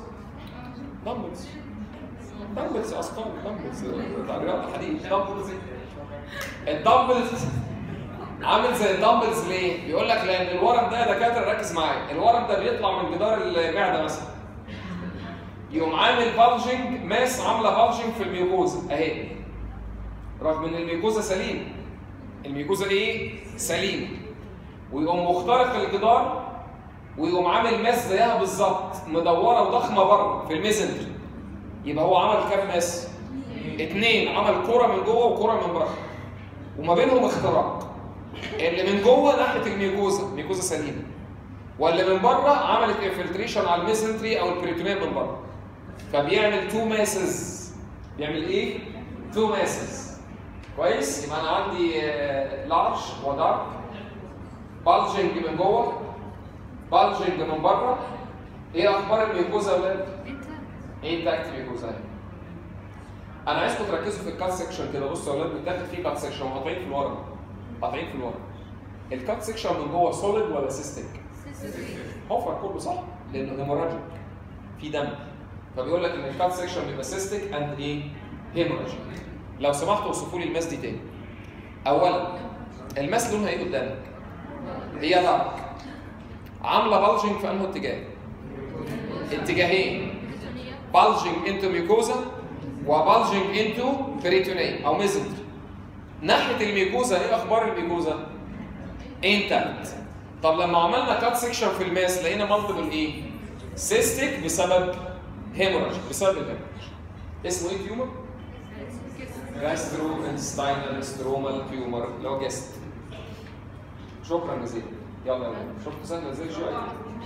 دمبلز أثقال، دمبلز بتاع رياضة حديد، دمبلز. الدمبلز عامل زي الدمبلز ليه؟ بيقول لك لأن الورم ده يا دكاترة ركز معايا، الورم ده بيطلع من جدار المعدة مثلا. يقوم عامل بالجنج ماس، عامله بالجنج في الميوكوزا اهي. رغم ان الميوكوزا سليم. الميوكوزا ايه؟ سليم. ويقوم مخترق الجدار ويقوم عامل ماس زيها بالظبط، مدوره وضخمه بره في الميزنتري. يبقى هو عمل كام ماس؟ 2، عمل كرة من جوه وكرة من بره. وما بينهم اختراق. اللي من جوه ناحيه الميوكوزا، ميوكوزا سليمه. واللي من بره عملت انفلتريشن على الميزنتري او البريتونيوم من بره. فبيعمل 2 ماسز. بيعمل ايه؟ 2 ماسز. كويس؟ يبقى انا عندي لارج ودارك، بالجنج من جوه، بالجنج من بره. ايه اخبار الميوكوزا يا ولاد؟ ايه انتاكت ميوكوزا؟ انا عايزكم تركزوا في الكات سكشن كده. بصوا يا ولاد، بتاخد فيه كات سكشن وقاطعين في الورم. قاطعين في الورم. الكات سكشن من جوه سوليد ولا سيستيك؟ حفر كله صح؟ لانه هيموراجيك في دم. فبيقول لك ان الكات سيكشن بيبقى سيستيك اند ايه؟ هيموراجيك. لو سمحتوا اوصفوا لي الماس دي تاني. اولا الماس لونها ايه قدامك؟ هي دارك. عامله بالجنج في انه اتجاه؟ اتجاهين. بالجنج انتو ميوكوزا وبالجنج انتو بريتونيوم او ميزنتري. ناحيه الميوكوزا ايه اخبار الميوكوزا؟ انتاكت. طب لما عملنا كات سيكشن في الماس لقينا مالتيبل ايه؟ سيستيك بسبب هيموراج، بسبب الهيموراج. اسمه ايه تيومر؟ جاستروانتستاينال سترومال تيومر اللي هو جاست. شكرا جزيلا. يلا يا ولاد، شفتوا سهله ازاي شويه؟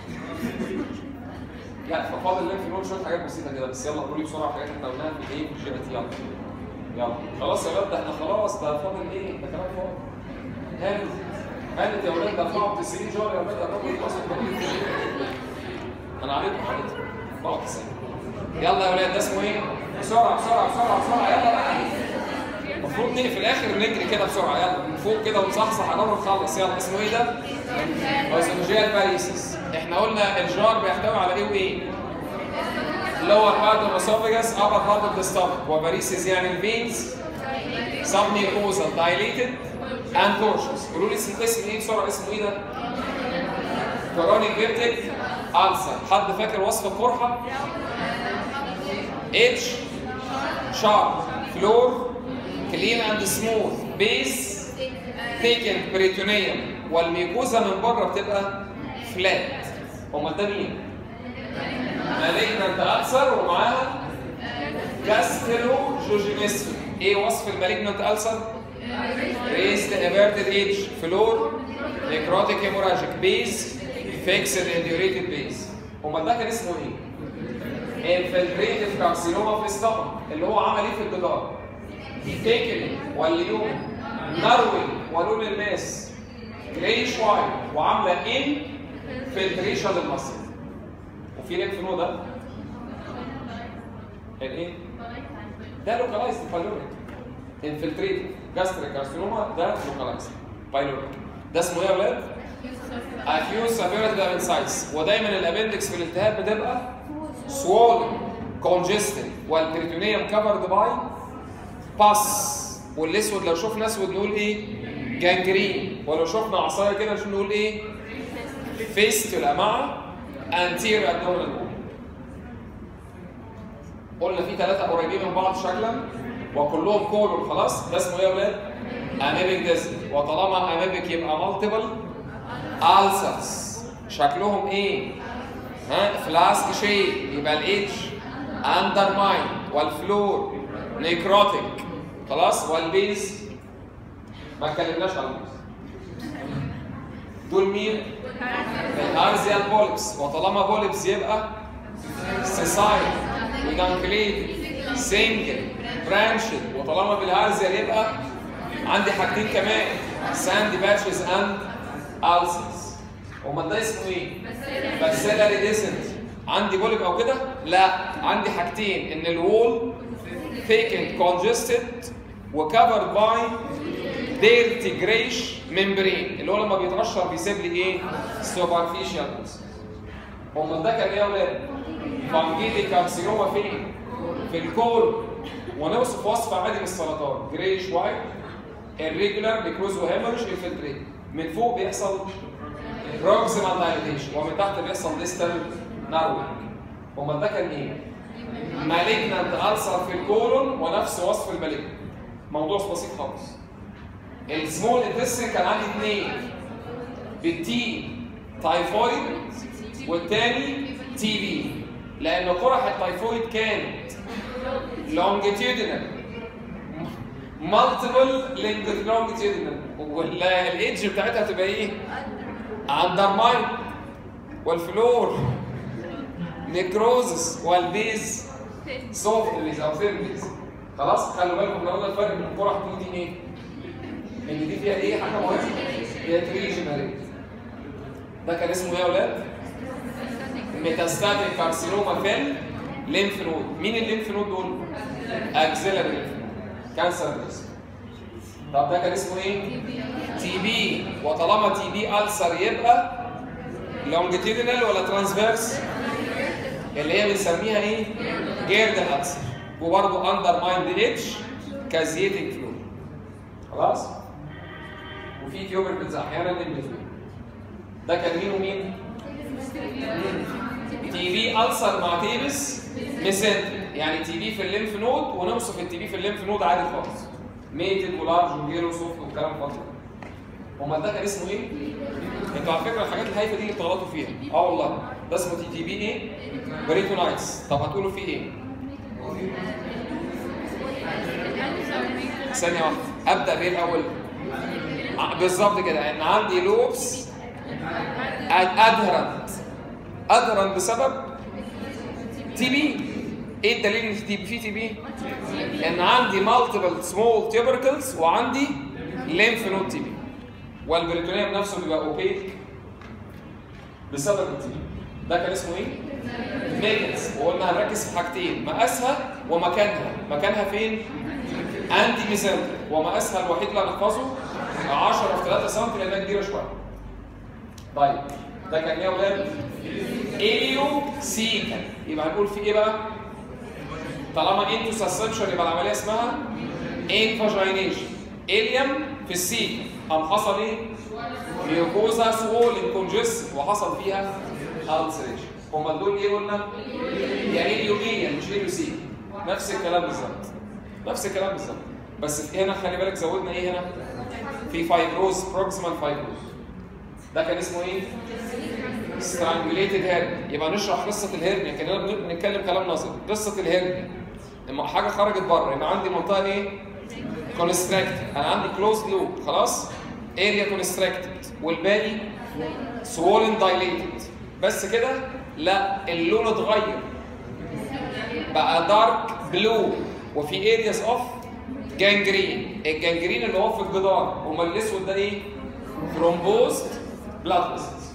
لا ففاضل لنا في نقول شويه حاجات بسيطه كده بس. يلا قولوا لي بسرعه الحاجات اللي احنا قلناها في الايه؟ في الجي يلا. يلا خلاص يا ولاد، ده احنا خلاص، ده فاضل ايه؟ ده كلام فاضي. هانت يا ولاد، دفعوا 90 جار يا ولاد، الراجل خلاص. انا عليكم حاجتي 94. يلا يا ولاد، ده اسمه ايه؟ بسرعه بسرعه بسرعه بسرعه يلا بقى. المفروض نيجي في الاخر نجري كده بسرعه. يلا من فوق كده ونصحصح قرار ونخلص. يلا اسمه ايه ده؟ اوزولوجيال باريسيس. احنا قلنا الجار بيحتوي على ايه وايه؟ lower part of esophagus, upper part of the stomach. وباريسيس يعني الفينز submucosal dilated and tortuous. قولوا لي اسم ايه بسرعه؟ اسمه ايه ده؟ كرونيك فيرتيك ألسر. حد فاكر وصف القرحه؟ اتش شارب فلور كلين اند سموث بيس ثيكن بريتونيوم. والميكوزا من بره بتبقى فلات. امال ده مين؟ مالجنانت ألسر ومعاها جاستروجوجينيسمي. ايه وصف المالجنانت ألسر؟ raised inverted edge فلور necrotic hemorrhagic base fixed indurated base. امال ده كان اسمه ايه؟ infiltrative carcinoma في الستمك اللي هو عمل ايه في الجدار؟ تيكلينج والليوم نروينج ولون الماس جريش وايت وعامله انفلتريشن للمصل. وفي لينف نود ده الايه؟ ده لوكالايزد بايلوريك. انفلتريتيف جاستريك كارسينوما ده لوكالايزد بايلوريك. ده اسمه ايه يا ولاد؟ اكيوت سافيرتيف ابنسايتس. ودايما الابندكس في الالتهاب بتبقى swollen congested والبريتونيوم covered by pus. والاسود لو شفنا اسود نقول ايه؟ جانجرين. ولو شفنا عصايه كده نقول ايه؟ فيستولا مع anterior abdominal wall. قلنا في 3 قريبين من بعض شكلا وكلهم كولون. خلاص ده اسمه ايه يا ولاد؟ اميبيك ديزني. وطالما اميبيك يبقى مالتيبل ألسرز. شكلهم ايه؟ ها؟ فلاسك شيب. يبقى الاتش اندرماين والفلور نيكروتيك. خلاص. والبيز ما اتكلمناش عن البيز. دول مين؟ الارزيال بوليبس. وطالما بوليبس يبقى سيسايل ودانكليد سنجل برانشد. وطالما بالهارزيال يبقى عندي حاجتين كمان ساندي باتشز اند ألسرز. امال ده اسمه ايه؟ باسيلاري ديسنت. عندي بوليب او كده؟ لا، عندي حاجتين، ان الوول thickened congested وكفرد باي ديرتي جريش ممبرين، اللي هو لما بيتقشر بيسيب لي ايه؟ سوبرفيشال. امال ده كان ايه يا ولاد؟ فانجيتي كارسينوما فين؟ في الكول. ونوصف وصف عادي من السرطان، جريش وايت irregular بيكروز وهيمرج انفلتريت. من فوق بيحصل بروكسيمال دايليتيشن ومن تحت بيحصل ديستال ناروينج. امال ده كان ايه؟ مالجنانت ألسر في الكولون ونفس وصف المالجنانت. موضوع بسيط خالص. السمول انتستين كان عندي اثنين، بالتي تايفويد والتاني تي بي، لأن قرح التايفويد كانت لونجيتيودينال مالتيبل لونجيتيودينال، والايدج بتاعتها تبقى ايه؟ اندرماين، والفلور نيكروزس، والبيز سوفت بيز او ثين بيز. خلاص خلوا بالكم لو ده الفرق بين القرح دي ايه؟ ان دي فيها ايه؟ حاجه مهمه، هي تريجنريت. ده كان اسمه ايه يا اولاد؟ ميتاستاتيك كارسينوما في الليمف نود. مين الليمف نود دول؟ اكسيلاري ليمف نود، كانسر بريست. طب ده كان اسمه ايه؟ تي بي. وطالما تي بي ألسر يبقى لونجيتيودينال ولا ترانسفيرس؟ اللي هي بنسميها ايه؟ جيردل ألسر. وبرضه اندر مايند اتش كازيتنج فلو. خلاص؟ وفي تيوبركلز احيانا للميزو. ده كان مين ومين؟ تي بي ألسر مع تيبس ميسنتريك، يعني تي بي في الليمف نود، ونوصف التي بي في الليمف نود عادي خالص. ميتد ولارج وجيرو سوفت والكلام فاضي. امال ده كان اسمه ايه؟ انتوا على فكره الحاجات الهايفه دي اللي بتغلطوا فيها. والله ده اسمه تي بي ايه؟ بريتونايتس. طب هتقولوا فيه ايه؟ ثانيه واحده، ابدا بايه الاول؟ بالظبط كده، ان عندي لوبس ادهرنت بسبب تي بي. ايه الدليل ان في تي بي؟ ان عندي مالتيبل سمول تيوبركلز وعندي ليمف نود تي بي، والبريتونيوم نفسه بيبقى اوبيك بسبب التي بي. ده كان اسمه ايه؟ ميجنز. وقلنا هنركز في حاجتين، مقاسها ومكانها. مكانها فين؟ انتي ميزنتريك، ومقاسها الوحيد اللي هنحفظه 10 في 3 سم لانها كبيره شويه. طيب ده كان ايه يا ولاد؟ اليو سيكا. يبقى هنقول في ايه بقى؟ طالما انتو سسبشن يبقى العمليه اسمها انفاجينيشن. اليم في السيكا، قام حصل ايه؟ ميوكوزا سوولن كونجست وحصل فيها السريشن. امال دول ايه قلنا؟ يا اليو ميليا مش اليو سيكا. نفس الكلام بالظبط. نفس الكلام بالظبط. بس في هنا خلي بالك زودنا ايه هنا؟ في فايبروز، بروكسيمال فايبروز. ده كان اسمه ايه؟ سترانجوليتد هيرنيا. يبقى نشرح قصه الهيرنيا، كاننا بنتكلم كلام نظري. قصه الهيرنيا لما حاجه خرجت بره يبقى عندي منطقه ايه؟ كونستراكتد. انا عندي كلوزد لوب خلاص؟ اريا كونستراكتد والباقي سوولن دايليتد. بس كده؟ لا، اللون اتغير بقى دارك بلو وفي ارياز اوف جانجرين. الجانجرين اللي هو في الجدار. امال الاسود ده ايه؟ ثرومبوزد بلاد فيسلز.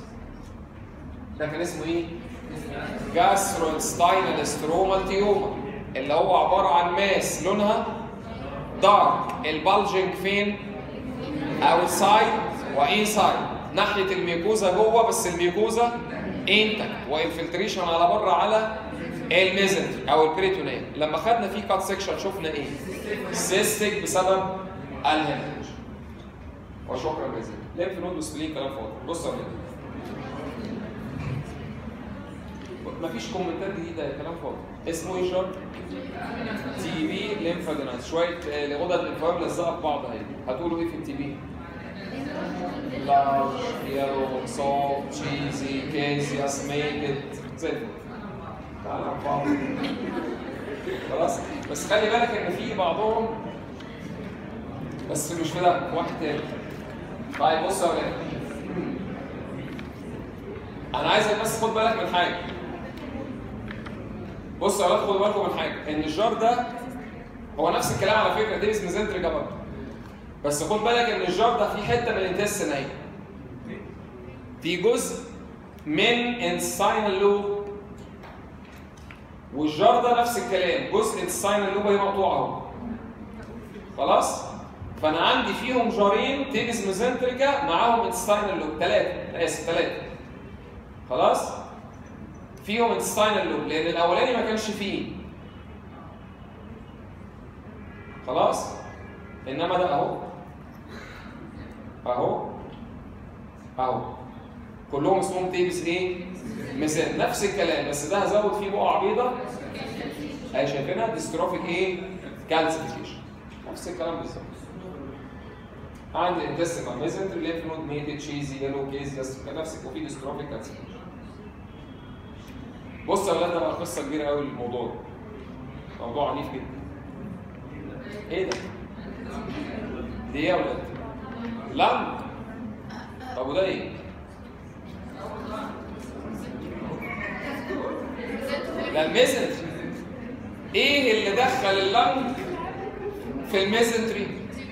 ده كان اسمه ايه؟ جاستروانستاينال سترومال تيومر، اللي هو عباره عن ماس لونها دارك. البالجنج فين؟ اوتسايد وانسايد، ناحيه الميكوزا جوه، بس الميكوزا انتك وانفلتريشن على بره على الميزنتري او البريتونيوم. لما خدنا فيه كات سيكشن شفنا ايه؟ سيستيك بسبب الهيموريج. وشكرا جزيلا. ليمف نود وسبلين كلام فاضي. بصوا يا ولاد، مفيش كومنتات جديده، كلام فاضي. اسمه ايه شرط؟ تي بي ليمفادينايتس. شويه غدد الليمفاويه ملزقه في بعض اهي. هتقولوا ايه في التي بي؟ لارج يلو سوفت تشيزي كيزياس ميكد زي الفل. تعالى على بعض. خلاص؟ بس خلي بالك ان في بعضهم، بس مش في ده، في واحد تاني. طيب بص يا ولاد، انا عايزك بس خد بالك من حاجه. بص يا ولاد، خدوا بالكم من حاجه، ان الجار ده هو نفس الكلام على فكره، ديفيس ميزنتريكا برضه. بس خد بالك ان الجار ده فيه حته من الانتستين اهي. في جزء من انساينال لوب والجار ده نفس الكلام، جزء الساينال لوب هي مقطوعه اهو. خلاص؟ فانا عندي فيهم جارين تيبس ميزنتريكا معاهم انتستاينال لوب، ثلاثه. خلاص؟ فيهم انتستاينال لوب لان الاولاني ما كانش فيه. خلاص؟ انما ده اهو كلهم اسمهم تيبس ايه؟ ميزان، نفس الكلام، بس ده هزود فيه بقع بيضاء اهي شايفينها، ديستروفيك ايه؟ كالسيفيكيشن، نفس الكلام بالظبط. عندي انتستينال ميزنتري، ليمف نود ميتد، تشيزي، يلو كيز، نفس وفي ديستروفيك كالسيفيكيشن. بص يا ولاد، ده بقى قصه كبيره قوي الموضوع ده، موضوع عنيف جدا. ايه ده؟ دي ايه يا ولاد؟ لنج. طب وده ايه؟ ده الميزنتري. ايه اللي دخل اللنج في الميزنتري؟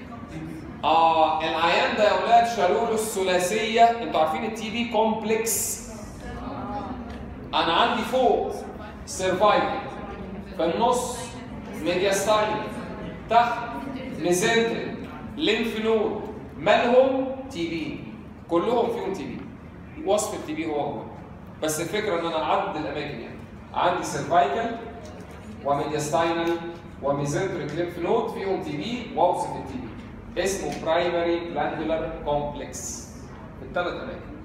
العيان ده يا ولاد شالوا له الثلاثيه، انتوا عارفين التي بي كومبلكس. انا عندي فوق سيرفايكل، في النص ميدياستايل، تحت ميزنتري، ليمف نود، مالهم؟ تي بي، كلهم فيهم تي بي. وصف التي بي هو بس الفكره ان انا اعدد الاماكن، يعني عندي سيرفايكل وميدياستاينال وميزنتريك ليمف نود فيهم تي بي، واوصف التي بي اسمه برايمري جلاندولار كومبلكس في الثلاث اماكن.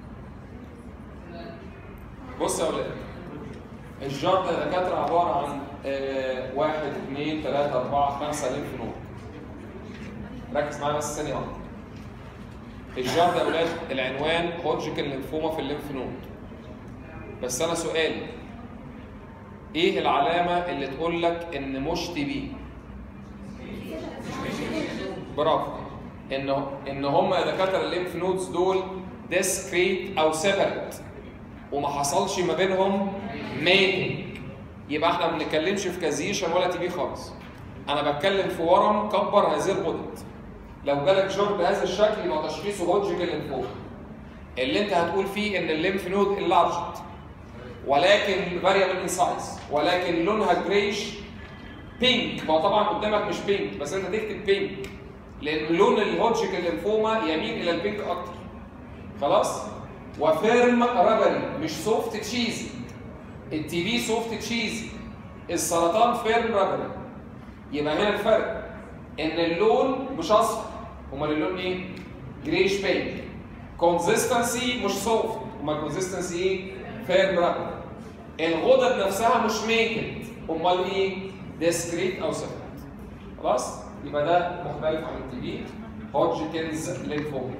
بص يا ولاد، الجار ده يا دكاتره عباره عن 1 2 3 4 5 ليمف نود. ركز معايا بس ثانيه واحده. الجار ده يا ولاد العنوان هودجكن ليمفوما في الليمف نود. بس انا سؤالي، ايه العلامه اللي تقول لك ان مش تي بي؟ برافو، ان هم يا دكاتره الليمف نودز دول ديسكريت او سيبريت وما حصلش ما بينهم ميتنج، يبقى احنا ما بنتكلمش في كازيشن ولا تي بي خالص. انا بتكلم في ورم كبر هذه الغدد. لو جالك جار بهذا الشكل يبقى تشخيصه هودجكن ليمفوما، اللي انت هتقول فيه ان الليمف نود انلارجد ولكن فاريبل ان سايز، ولكن لونها جريش بينك. هو طبعا قدامك مش بينك، بس انت تكتب بينك لان لون الهودجكن ليمفوما يميل الى البينك اكتر. خلاص؟ وفيرم ربري، مش سوفت تشيزي. التي بي سوفت تشيزي، السرطان فيرم ربري. يبقى هنا الفرق ان اللون مش اصفر، امال اللون ايه؟ جريش بينك. كونسيستنسي مش سوفت، امال الكونسيستنسي ايه؟ فيرم ربري. الغدد نفسها مش ميتد، امال ايه؟ ديسكريت او سيبريت. خلاص؟ يبقى ده مختلف عن التي بي، هودجكنز ليمفوما.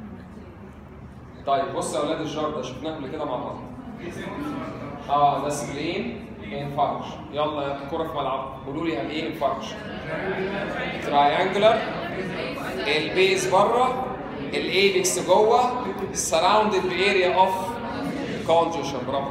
طيب بص يا اولاد، الجار ده شفناه قبل كده مع بعض. ده سبلين انفاركشن. يلا يا كوره في ملعب، قولوا لي يعني ايه انفاركشن؟ تراينجلر، البيز بره، الايبكس جوه، سراوندد باريا اوف كونجوشن. برافو.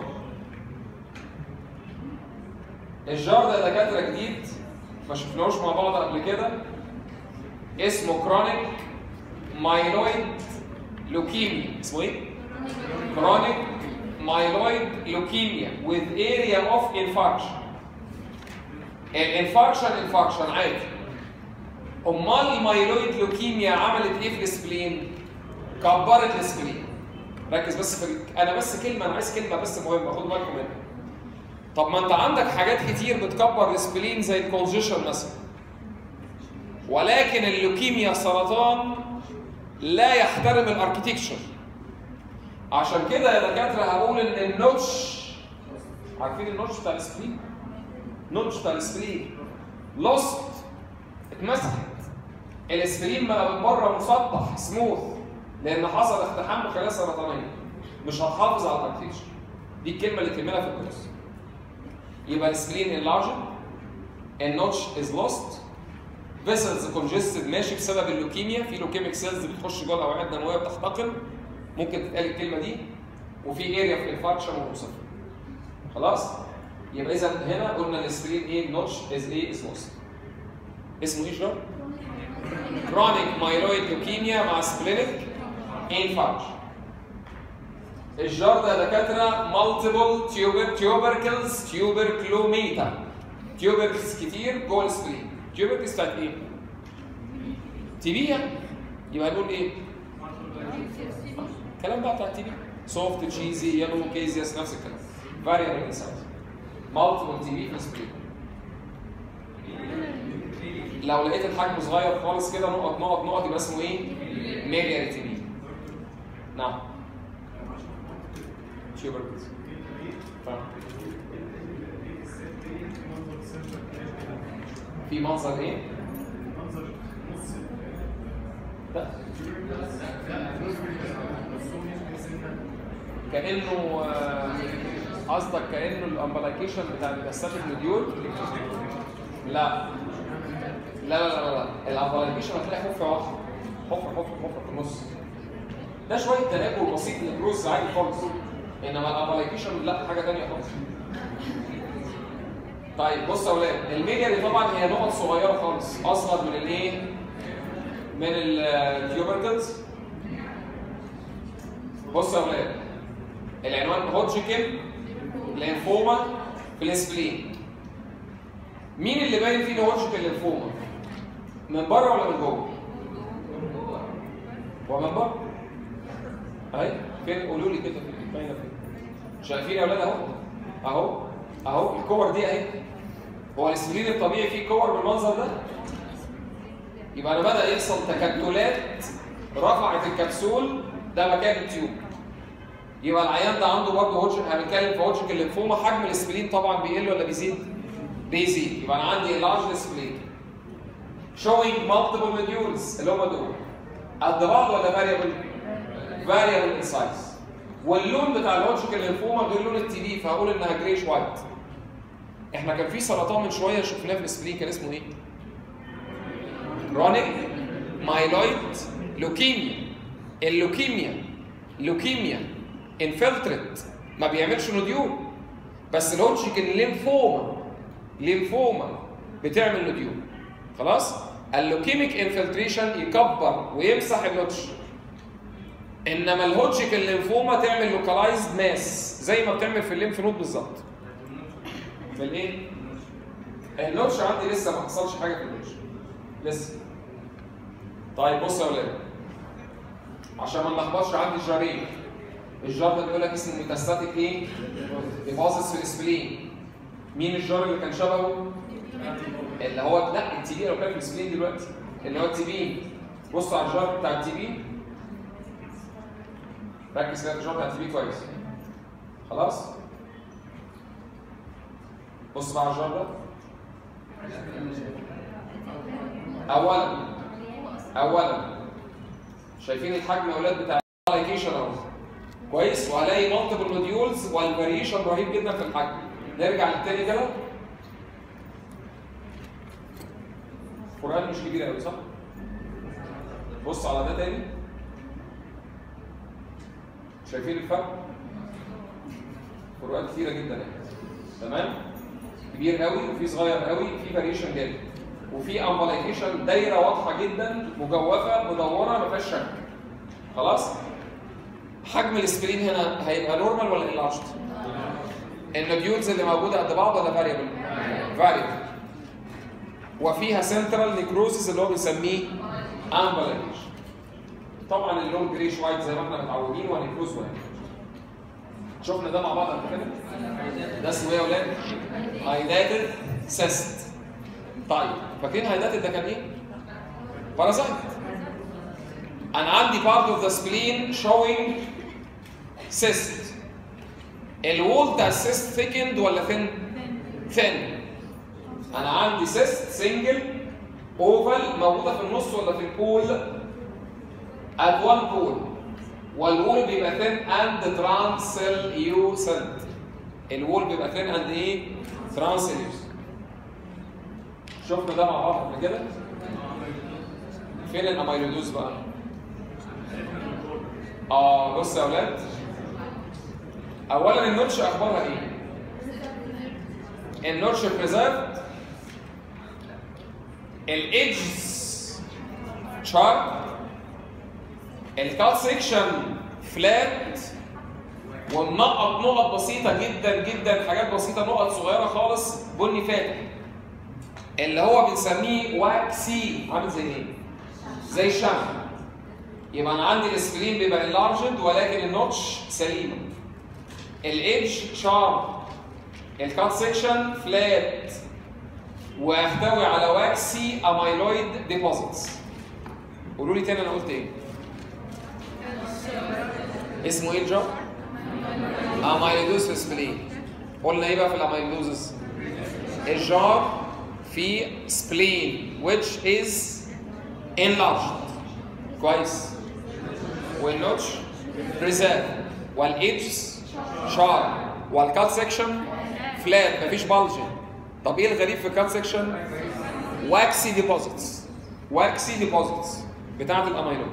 الجار ده دكاتره جديد ما شفناهوش مع بعض قبل كده، اسمه كرونيك مايلويد لوكيميا. اسمه ايه؟ كرونيك مايلويد لوكيميا with area of infarction. الانفاركشن عادي. امال المايلويد لوكيميا عملت ايه في السبلين؟ كبرت السبلين. ركز بس انا بس كلمه، انا عايز كلمه بس مهمه خدوا بالكم منها. طب ما انت عندك حاجات كتير بتكبر السبلين زي الكونجيشن مثلا، ولكن اللوكيميا سرطان لا يحترم الاركتكتشر. عشان كده يا دكاتره هقول ان النوتش، عارفين النوتش بتاع السبلين؟ النوتش بتاع السبلين لوست، اتمسكت. السبلين بقى من بره مسطح سموث لان حصل اقتحام بخلايا سرطانيه، مش هتحافظ على الاركتكتشر. دي الكلمه اللي تهمنا في الكورس. يبقى السبلين انلارجد، النوتش از لوست، فيسلز كونجستد ماشي بسبب اللوكيميا، في لوكيميك سيلز بتخش جوه الاوعيه الدمويه بتحتقن، ممكن تتقال الكلمه دي، وفي اريا في الانفاركشن ومصفر. خلاص؟ يبقى اذا هنا قلنا السبلين ايه؟ نوتش از ايه؟ از لوست. اسمه ايه الجار؟ كرونيك مايلويد لوكيميا مع سبلينيك انفاركشن. الجار ده يا دكاتره مالتيبل تيوبركلز تيوبركلوميتا. تيوبركلز كتير جوه السبلين. تيوبركلز بتاعت ايه؟ تي بي يعني. يبقى نقول ايه؟ الكلام بقى بتاع التي بي. سوفت تشيزي يلو كيزياس نفس الكلام. فاريبل انسايز. مالتيبل تي بي في السبلين. لو لقيت الحجم صغير خالص كده نقط نقط نقط يبقى اسمه ايه؟ ميلياري تي بي. نعم. تيوبركلز. في منظر ايه؟ كأنه قصدك كأنه الامبلايكيشن بتاع الستاتيك موديول؟ لا لا لا لا لا الامبلايكيشن هتلاقي حفرة واحدة. حفرة في النص. ده شوية تناقل بسيط للجروز عادي خالص. انما الامبلايكيشن لا حاجة تانية خالص. طيب بص يا اولاد، الميلياري طبعا هي نقط صغيره خالص اصغر من الايه؟ من التيوبركلز. بص يا اولاد، العنوان هودجكن لينفوما في السبلين. مين اللي باين فيه هودجكن لينفوما؟ من بره ولا من جوه؟ هو من بره. اهي فين؟ قولوا لي كده باينه فين؟ شايفين يا اولاد اهو الكور دي اهي. هو السبلين الطبيعي فيه كور بالمنظر ده؟ يبقى انا بدأ يحصل تكتلات رفعت الكبسول ده مكان التيوب. يبقى العيان ده عنده برضه هودجكن. هنتكلم في هودجكن الليمفوما. حجم السبلين طبعا بيقل ولا بيزيد؟ بيزيد. يبقى انا عندي لارج سبلين showing multiple nodules اللي هم دول. قد بعض ولا فاريبل؟ فاريبل ان سايز. واللون بتاع الهودجكن الليمفوما غير لون التي بي، فهقول انها جريش وايت. احنا كان في سرطان من شويه شفناه في السبلين كان اسمه ايه؟ كرونيك مايلويد لوكيميا. اللوكيميا انفلتريت ما بيعملش نوديول، بس الهودجكن ليمفوما بتعمل نوديول. خلاص؟ اللوكيميك انفلتريشن يكبر ويمسح النوتش. انما الهودجكن ليمفوما تعمل لوكالايزد ماس زي ما بتعمل في الليمف نود بالظبط. في الايه؟ النوتش عندي لسه ما حصلش حاجه في النوتش لسه. طيب بص يا ولاد، عشان ما نلخبطش عندي جارين. الجار ده بيقول لك اسمه ميتاستاتيك ايه؟ ديبوزيتس في السبلين. مين الجار اللي كان شبهه؟ اللي هو لا التي بي. لو كان في السبلين دلوقتي اللي هو التي بي. بص على الجار بتاع التي بي. ركز كده الجار بتاع التي بي كويس. خلاص؟ بص بقى على الجار ده. اولا شايفين الحجم يا اولاد بتاع الابليكيشن اهو كويس، وهلاقي مالتيبل نوديولز والفاريشن رهيب جدا في الحجم. نرجع للتاني كده. القرآن مش كبير قوي صح؟ بص على ده تاني. شايفين الفرق؟ فروقات كتيرة جدا يعني. تمام؟ كبير قوي وفي صغير قوي، في فاريشن جامد. وفي امبلايكيشن دايره واضحه جدا مجوفه مدوره ما فيهاش شك. خلاص؟ حجم السبلين هنا هيبقى نورمال ولا انلارجد؟ النوديولز اللي موجوده قد بعض ولا فاريبل؟ فاريبل. وفيها سنترال نيكروزيس اللي هو بنسميه امبلايكيشن. طبعا اللون جريش وايت زي ما احنا متعودين ونيكروز ونيكروز. شفنا ده مع بعض قبل كده؟ ده اسمه ايه يا اولاد؟ هايداتد سيست. طيب فاكرين هايداتد ده كان ايه؟ بارازايت. انا عندي part of the spleen showing cyst. الوول بتاع السيست thickened ولا thin؟ انا عندي cyst سنجل اوفال موجوده في النص ولا في البول؟ at one pole. والوول بيبقى thin and translucent. الوول بيبقى thin and ايه؟ translucent. شفنا ده مع بعض قبل كده؟ فين الاميلودوز بقى؟ بص يا اولاد. اولا النوتش اخبارها ايه؟ النوتش بريزيرفد. الايدجز شارب. الكات سيكشن فلات وننقط نقط بسيطه جدا جدا، حاجات بسيطه، نقط صغيره خالص بني فاتح، اللي هو بنسميه واكسي. عامل زي ايه؟ زي الشمع. يبقى انا عندي السبلين بيبقى انلارجد ولكن النوتش سليمه. الايدج شارب، الكات سيكشن فلات، ويحتوي على واكسي اميلويد ديبوزيتس. قولوا لي تاني انا قلت ايه؟ اسمه ايه الجار؟ اميلودوز سبلين. قلنا ايه بقى في الاميلودوزس؟ الجار في سبلين which is enlarged. كويس. والنوتش preserved، والايدجز شارب، والكات سيكشن فلات، مفيش بلجن. طب ايه الغريب في الكات سيكشن؟ واكسي ديبوزيتس. واكسي ديبوزيتس بتاعت الاميلود.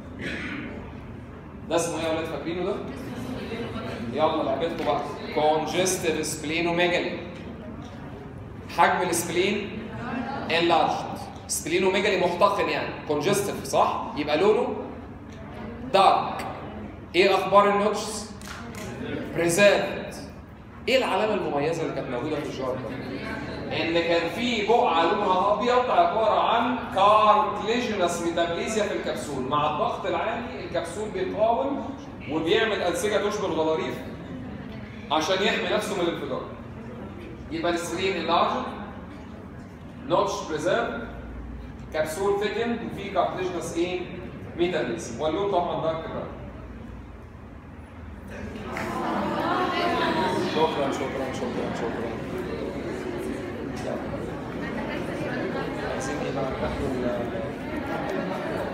ده اسمه ايه يا ولاد؟ فاكرينه ده؟ يلا لعبتكم بقى. كونجستيف سبلينوميجالي. حجم السبلين enlarged. سبلينوميجالي محتقن يعني، كونجستيف صح؟ يبقى لونه دارك. ايه اخبار النوتشز؟ بريزيرفد. ايه العلامه المميزه اللي كانت موجوده في الجار ده؟ ان كان في بقعه لونها ابيض عباره عن كارتليجينس ميتابليزيا في الكبسول. مع الضغط العالي الكبسول بيقاوم وبيعمل انسجه تشبه الغضاريف عشان يحمي نفسه من الانفجار. يبقى السبلين انلارجد، نوتش بريزيرف، كبسول ثيكند، وفي كارتليجينس ايه؟ ميتابليزيا. واللون طبعا دارك براون. شكرا شكرا شكرا شكرا. عايزين ايه بقى؟